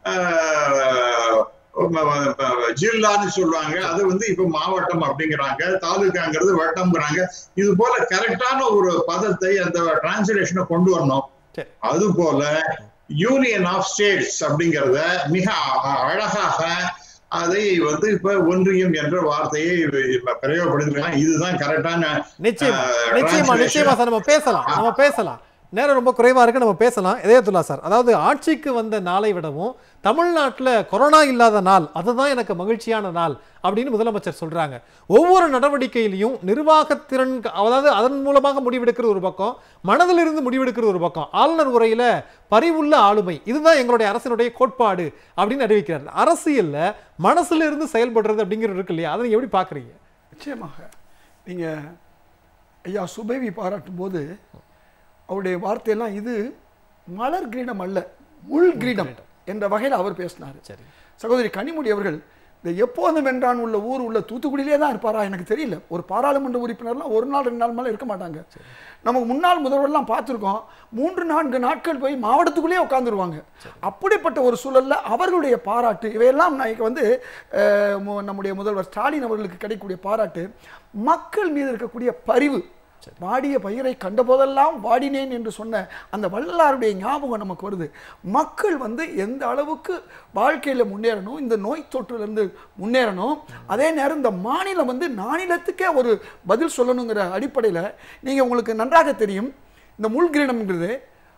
ஜில்லான்னு சொல்லுவாங்க. அது வந்து இப்ப மாவட்டம் அப்படிங்கிறாங்க. தாலுகாங்கிறது வட்டம்ங்கிறாங்க. இது போல கரெக்டான ஒரு பதத்தை அந்த டிரான்ஸ்லேஷனை கொண்டு வரணும். அது போல யூனியன் ஆஃப் ஸ்டேட்ஸ் அப்படிங்கிறத மிக அழகாக அதை வந்து இப்ப ஒன்றியம் என்ற வார்த்தையை பிரயோகப்படுத்திருக்காங்க. இதுதான் கரெக்டான. நிச்சயமா நிச்சயமா நிச்சயமா சார். நம்ம பேசலாம் நம்ம பேசலாம் நேரம் ரொம்ப குறைவா இருக்கு, நம்ம பேசலாம். இதயத்துல்லா சார், அதாவது ஆட்சிக்கு வந்த நாளை விடவும் தமிழ்நாட்டில் கொரோனா இல்லாத நாள் அதுதான் எனக்கு மகிழ்ச்சியான நாள் அப்படின்னு முதலமைச்சர் சொல்றாங்க. ஒவ்வொரு நடவடிக்கையிலையும் நிர்வாகத்திறன், அதாவது அதன் மூலமாக முடிவெடுக்கிறது ஒரு பக்கம், மனதிலிருந்து முடிவெடுக்கிறது ஒரு பக்கம், ஆளுநர் உரையில பரிவுள்ள ஆளுமை, இதுதான் எங்களுடைய அரசினுடைய கோட்பாடு அப்படின்னு அறிவிக்கிறார். அரசியல்ல மனசுல இருந்து செயல்படுறது அப்படிங்கிறது இருக்கு இல்லையா, அதை எப்படி பாக்குறீங்க? நிச்சயமாக நீங்க ஐயா சுபேவி பாராட்டும் போது அவருடைய வார்த்தையெல்லாம் இது மலர் கிரீடம் அல்ல முள் கிரீடம் என்ற வகையில் அவர் பேசினார். சரி, சகோதரி கனிமொழி அவர்கள் இந்த எப்போதும் வென்றான் உள்ள ஊர் உள்ள தூத்துக்குடியிலே தான் இருப்பாரா எனக்கு தெரியல. ஒரு பாராளுமன்ற உறுப்பினர்லாம் ஒரு நாள் ரெண்டு நாள் மேலே இருக்க மாட்டாங்க. நமக்கு முன்னாள் முதல்வர்லாம் பார்த்துருக்கோம், மூன்று நான்கு நாட்கள் போய் மாவட்டத்துக்குள்ளேயே உட்காந்துருவாங்க. அப்படிப்பட்ட ஒரு சூழலில் அவர்களுடைய பாராட்டு இவையெல்லாம் நான் வந்து நம்முடைய முதல்வர் ஸ்டாலின் அவர்களுக்கு கிடைக்கக்கூடிய பாராட்டு மக்கள் மீது இருக்கக்கூடிய பரிவு. வாடிய பயிரை கண்டபோதெல்லாம் வாடினேன் என்று சொன்ன அந்த வள்ளலாருடைய ஞாபகம் நமக்கு வருது. மக்கள் வந்து எந்த அளவுக்கு வாழ்க்கையில் முன்னேறணும், இந்த நோய் தொற்றிலிருந்து முன்னேறணும், அதே நேரம் இந்த மாநிலம் வந்து மாநிலத்துக்கே ஒரு பதில் சொல்லணுங்கிற அடிப்படையில் நீங்கள் உங்களுக்கு நன்றாக தெரியும் இந்த முள்கிரீடம்ங்கிறது.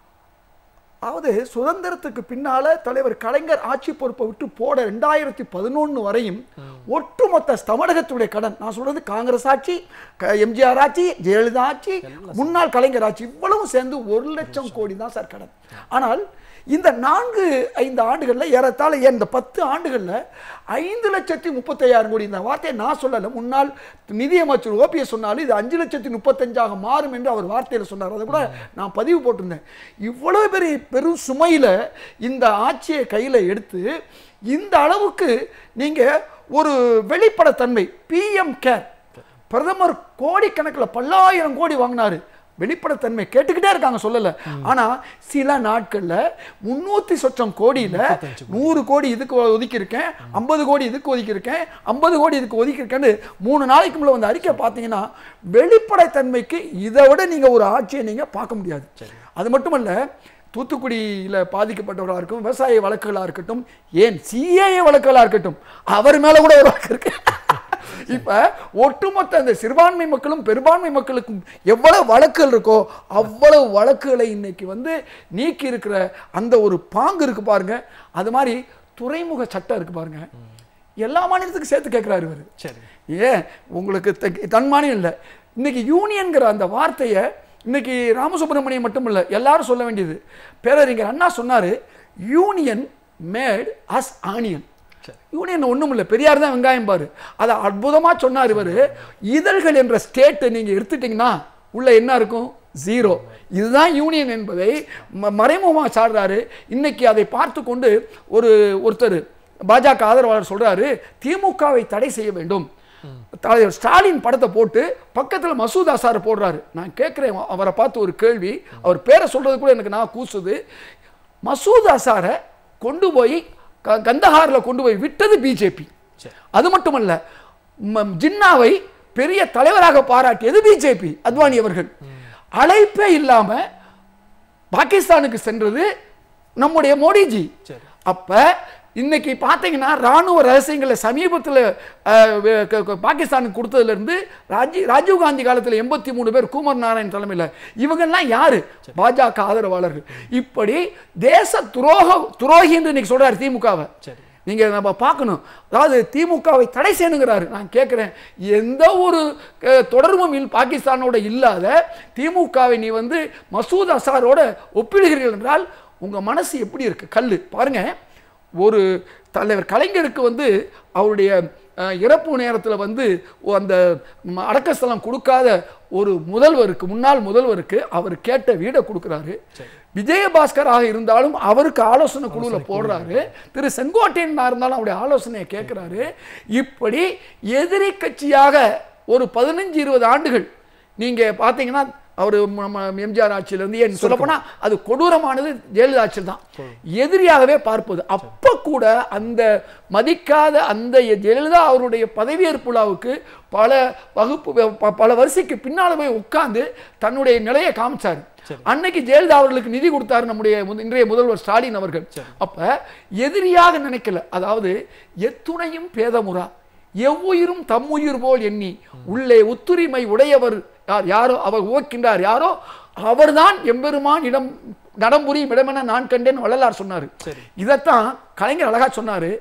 அதாவது சுதந்திரத்துக்கு பின்னால தலைவர் கலைஞர் ஆட்சி பொறுப்பை விட்டு போட ரெண்டாயிரத்தி பதினொன்று வரையும் ஒட்டுமொத்த தமிழகத்துடைய கடன், நான் சொல்றது காங்கிரஸ் ஆட்சி, எம்ஜிஆர் ஆட்சி, ஜெயலலிதா ஆட்சி, முன்னாள் கலைஞர் ஆட்சி, இவ்வளவும் சேர்ந்து ஒரு லட்சம் கோடி தான் சார் கடன். ஆனால் இந்த நான்கு ஐந்து ஆண்டுகள்ல ஏறத்தாழ இந்த பத்து ஆண்டுகள்ல ஐந்து லட்சத்தி முப்பத்தி ஐயாயிரம் கோடி, இந்த வார்த்தையை நான் சொல்லல, முன்னாள் நிதியமைச்சர் ஓபிஎஸ் சொன்னாலும் இது அஞ்சு லட்சத்தி முப்பத்தஞ்சாக மாறும் என்று அவர் வார்த்தையில சொன்னார். அதை கூட நான் பதிவு போட்டிருந்தேன். இவ்வளவு பெரிய பெரும் சுமையில இந்த ஆட்சியை கையில எடுத்து இந்த அளவுக்கு நீங்க ஒரு வெளிப்படைத்தன்மை, பிஎம் கேர், பிரதமர் கோடிக்கணக்கில் பல்லாயிரம் கோடி வாங்கினாரு, வெளிப்படைத்தன்மை கேட்டுக்கிட்டே இருக்காங்க, சொல்லல. ஆனா சில நாட்கள்ல முன்னூத்தி சொச்சம் கோடியில நூறு கோடி இதுக்கு ஒதுக்கி இருக்கேன், ஐம்பது கோடி இதுக்கு ஒதுக்கி இருக்கேன், ஐம்பது கோடி இதுக்கு ஒதுக்கி இருக்கேன்னு மூணு நாளைக்கு முன்னாடி வந்து அறிக்கை பார்த்தீங்கன்னா வெளிப்படைத்தன்மைக்கு இதை விட நீங்க ஒரு ஆட்சியை நீங்க பார்க்க முடியாது. அது மட்டுமல்ல, தூத்துக்குடியில் பாதிக்கப்பட்டவர்களாக இருக்கும், விவசாய வழக்குகளாக இருக்கட்டும், ஏன் சிஏஏ வழக்குகளாக இருக்கட்டும், அவர் மேல கூட ஒரு வழக்கு இருக்கு. இப்ப ஒட்டுமொத்த இந்த சிறுபான்மை மக்களும் பெரும்பான்மை மக்களுக்கும் எவ்வளவு வழக்குகள் இருக்கோ அவ்வளவு வழக்குகளை இன்னைக்கு வந்து நீக்கி இருக்கிற அந்த ஒரு பாங்கு இருக்கு பாருங்க. அது மாதிரி துறைமுக சட்டம் இருக்கு பாருங்க, எல்லா மாநிலத்துக்கும் சேர்த்து கேட்கிறாரு இவர். ஏன் உங்களுக்கு தன் மாநிலம் இல்லை, இன்னைக்கு யூனியன்கிற அந்த வார்த்தையை இன்னைக்கு ராமசுப்ரமணியம் மட்டும் இல்லை, எல்லாரும் சொல்ல வேண்டியது. பேரறிஞர் அண்ணா சொன்னார், union made us onion. Union ஒன்றும் இல்லை, பெரியார் தான் வெங்காயம் பாரு. அதை அற்புதமாக சொன்னார் இவர். இதழ்கள் என்ற ஸ்டேட்டை நீங்கள் எடுத்துட்டிங்கன்னா உள்ள என்ன இருக்கும்? ஜீரோ. இதுதான் யூனியன் என்பதை மறைமுகமாக சாடுறாரு. இன்னைக்கு அதை பார்த்து கொண்டு ஒரு ஒருத்தர் பாஜக ஆதரவாளர் சொல்றாரு, திமுகவை தடை செய்ய வேண்டும். ஸ்டாலின் படத்தை போட்டு பக்கத்தில் மசூத் அசாரை போடுறாரு. நான் கேட்குறேன் அவரை பார்த்து ஒரு கேள்வி, அவர் பேரை சொல்றது கூட எனக்கு நான் கூசுது. மசூத் அசாரை கொண்டு போய் கந்தஹாரில் கொண்டு போய் விட்டது பிஜேபி. அது மட்டுமல்ல, ஜின்னாவை பெரிய தலைவராக பாராட்டியது பிஜேபி, அத்வானி அவர்கள். அழைப்பே இல்லாம பாகிஸ்தானுக்கு சென்றது நம்முடைய மோடிஜி. அப்ப இன்னைக்கு பார்த்தீங்கன்னா ராணுவ ரகசியங்களை சமீபத்தில் பாகிஸ்தானுக்கு கொடுத்ததுல இருந்து ராஜீவ் ராஜீவ் காந்தி காலத்தில் எண்பத்தி மூணு பேர் குமார் நாராயண் தலைமையில், இவங்கெல்லாம் யாரு? பாஜக ஆதரவாளர்கள். இப்படி தேச துரோக துரோகி என்று இன்னைக்கு சொல்றாரு திமுகவை. நீங்க நம்ம பார்க்கணும். அதாவது திமுகவை தடை செய்யணுங்கிறாரு. நான் கேட்கிறேன், எந்த ஒரு தொடர்பும் பாகிஸ்தானோட இல்லாத திமுகவை நீ வந்து மசூத் அசாரோட ஒப்பிடுகிறீர்கள் என்றால் உங்க மனசு எப்படி இருக்கு? கல்லு பாருங்க. ஒரு தலைவர் கலைஞருக்கு வந்து அவருடைய இறப்பு நேரத்தில் வந்து அந்த அடக்கஸ்தலம் கொடுக்காத ஒரு முதல்வருக்கு, முன்னாள் முதல்வருக்கு அவர் கேட்ட வீடை கொடுக்குறாரு. விஜயபாஸ்கராக இருந்தாலும் அவருக்கு ஆலோசனை குழுவில் போடுறாரு. திரு செங்கோட்டையன் இருந்தாலும் அவருடைய ஆலோசனையை கேட்கிறாரு. இப்படி எதிரி கட்சியாக ஒரு பதினஞ்சு இருபது ஆண்டுகள் நீங்க பார்த்தீங்கன்னா அவர் எம்ஜிஆர் ஆட்சியிலிருந்து ஏன் சொல்லப்போனா அது கொடூரமானது ஜெயலலிதா ஆட்சி தான், எதிரியாகவே பார்ப்பது. அப்ப கூட அந்த மதிக்காத அந்த ஜெயலலிதா அவருடைய பதவியேற்பு விழாவுக்கு பல வகுப்பு பல வரிசைக்கு பின்னால போய் உட்கார்ந்து தன்னுடைய நிலையை காமிச்சாரு. அன்னைக்கு ஜெயலலிதா அவர்களுக்கு நிதி கொடுத்தாரு நம்முடைய இன்றைய முதல்வர் ஸ்டாலின் அவர்கள். அப்ப எதிரியாக நினைக்கல. அதாவது எத்துணையும் பேதமுறா எவ்வுயிரும் தம்முயிர் போல் எண்ணி உள்ளே ஒத்துரிமை உடையவர் யார் யாரோ அவர் ஓக்கின்றார் யாரோ அவர்தான் எம்பெருமான் இடம் நடம்புரியும் இடமென நான் கண்டேன் வள்ளலார் சொன்னார். இதைத்தான் கலைஞர் அழகா சொன்னாரு.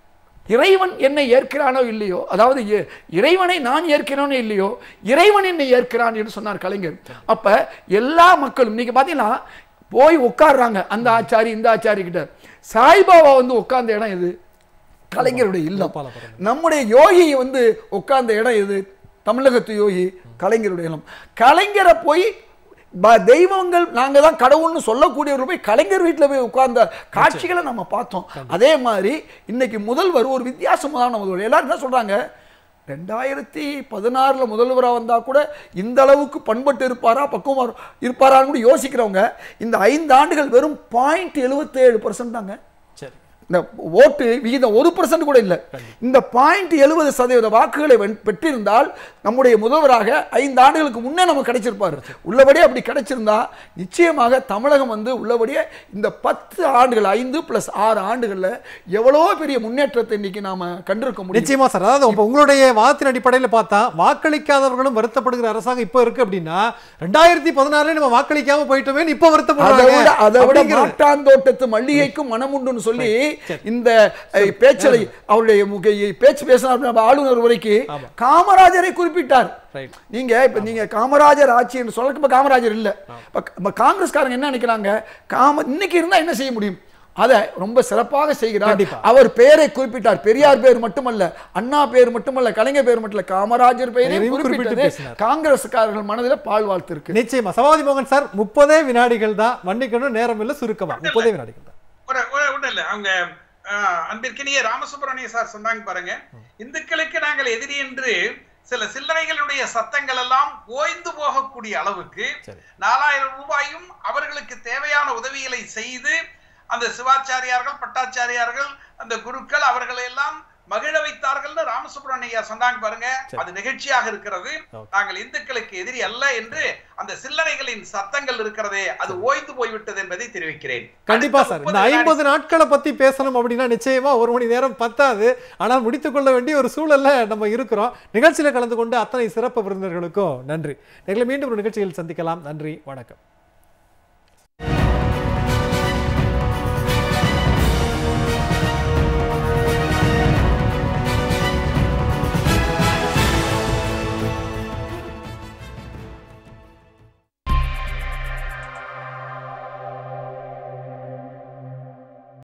இறைவன் என்னை ஏற்கிறானோ இல்லையோ, அதாவது இறைவனை நான் ஏற்கிறோனோ இல்லையோ, இறைவன் என்னை ஏற்கிறான் என்று சொன்னார் கலைஞர். அப்ப எல்லா மக்களும் நீங்க பாத்தீங்கன்னா போய் உட்கார்றாங்க அந்த ஆச்சாரி இந்த ஆச்சாரி கிட்ட. சாய்பாபா வந்து உட்கார்ந்த இடம் எது? கலைஞருடைய இல்லம். நம்முடைய யோகி வந்து உட்கார்ந்த இடம் எது? தமிழகத்து யோகி கலைஞருடைய இல்லம். கலைஞரை போய் தெய்வங்கள் நாங்க தான் கடவுள்னு சொல்லக்கூடியவர்கள் போய் கலைஞர் வீட்டில் போய் உட்கார்ந்த காட்சிகளை நம்ம பார்த்தோம். அதே மாதிரி இன்னைக்கு முதல்வர் ஒரு வித்தியாசமான முதல்வர். எல்லாரும் என்ன சொல்றாங்க, ரெண்டாயிரத்தி பதினாறுல முதல்வராக வந்தா கூட இந்த அளவுக்கு பண்பட்டு இருப்பாரா பக்குவம் இருப்பாரான்னு கூட யோசிக்கிறவங்க இந்த ஐந்து ஆண்டுகள் வெறும் பாயிண்ட் எழுபத்தி ஏழு பர்சன்ட் தாங்க. இந்த ஓட்டு விகிதம் ஒரு பர்சன்ட் கூட இல்லை. இந்த பாயிண்ட் எழுபது சதவீத வாக்குகளை பெற்றிருந்தால் நம்முடைய முதல்வராக ஐந்து ஆண்டுகளுக்கு முன்னே நமக்கு கிடைச்சிருப்பாரு. உள்ளபடியே அப்படி கிடைச்சிருந்தா நிச்சயமாக தமிழகம் வந்து உள்ளபடியே இந்த பத்து ஆண்டுகள் ஐந்து பிளஸ் ஆறு ஆண்டுகள்ல எவ்வளவோ பெரிய முன்னேற்றத்தை இன்னைக்கு நாம கண்டிருக்க முடியும். நிச்சயமா சார். அதாவது உங்களுடைய வாதத்தின் அடிப்படையில் பார்த்தா வாக்களிக்காதவர்களும் வருத்தப்படுகிற அரசாங்கம் இப்ப இருக்கு அப்படின்னா ரெண்டாயிரத்தி பதினாறுல நம்ம வாக்களிக்காம போயிட்டோமே இப்ப வருத்தப்படுறாங்க. அதை விட மாட்டாந்தோட்டத்து மல்லிகைக்கும் மனமுண்டுன்னு சொல்லி இந்த பேச்சலை அவருடைய பேச்சு பேசினார் ஆளுநர் வரைக்கும் காமராஜரை குறிப்பிட்டார். நீங்க இப்ப நீங்க காமராஜர் ஆட்சி என்று சொல்ல காமராஜர் இல்ல. காங்கிரஸ்காரங்க என்ன நினைக்கிறாங்க, காம இன்னைக்கு இருந்தா என்ன செய்ய முடியும், அதை ரொம்ப சிறப்பாக செய்கிறார். அவர் பெயரை குறிப்பிட்டார். பெரியார் பேர் மட்டுமல்ல, அண்ணா பேர் மட்டுமல்ல, கலைஞர் பேர் மட்டுமல்ல, காமராஜர் பெயரை குறிப்பிட்டது காங்கிரஸ்காரர்கள் மனதில் பால் வாழ்த்து இருக்கு. நிச்சயமா. சபாபதி மோகன் சார், முப்பதே வினாடிகள் தான், மன்னிக்கணும் நேரம் இல்ல, சுருக்கமா முப்பதே வினாடிகள் தான். ஒண்ணு இல்ல, அவங்க அன்பிற்கினிய ராமசுப்ரமணிய சார் சொன்னாங்க பாருங்க, இந்துக்களுக்கு நாங்கள் எதிரி என்று சில சில்லறைகளுடைய சத்தங்கள் எல்லாம் ஓய்ந்து போகக்கூடிய அளவுக்கு நாலாயிரம் ரூபாயும் அவர்களுக்கு தேவையான உதவிகளை செய்து அந்த சிவாச்சாரியார்கள் பட்டாச்சாரியார்கள் அந்த குருக்கள் அவர்களை எல்லாம் மகிழ வைத்தார்கள் ராமசுப்ரமணியா சொன்னாங்க பாருங்க. அது நிகழ்ச்சியாக இருக்கிறது. நாங்கள் இந்துக்களுக்கு எதிரி அல்ல என்று அந்த சில்லறைகளின் சத்தங்கள் இருக்கிறதே அது ஓய்ந்து போய்விட்டது என்பதை தெரிவிக்கிறேன். கண்டிப்பா சார். இந்த ஐம்பது நாட்களை பத்தி பேசணும் அப்படின்னா நிச்சயமா ஒரு மணி நேரம் பத்தாது. ஆனால் முடித்துக் கொள்ள வேண்டிய ஒரு சூழல்ல நம்ம இருக்கிறோம். நிகழ்ச்சியில கலந்து கொண்டு அத்தனை சிறப்பு விருந்தினர்களுக்கும் நன்றி. மீண்டும் ஒரு நிகழ்ச்சியில் சந்திக்கலாம். நன்றி, வணக்கம்.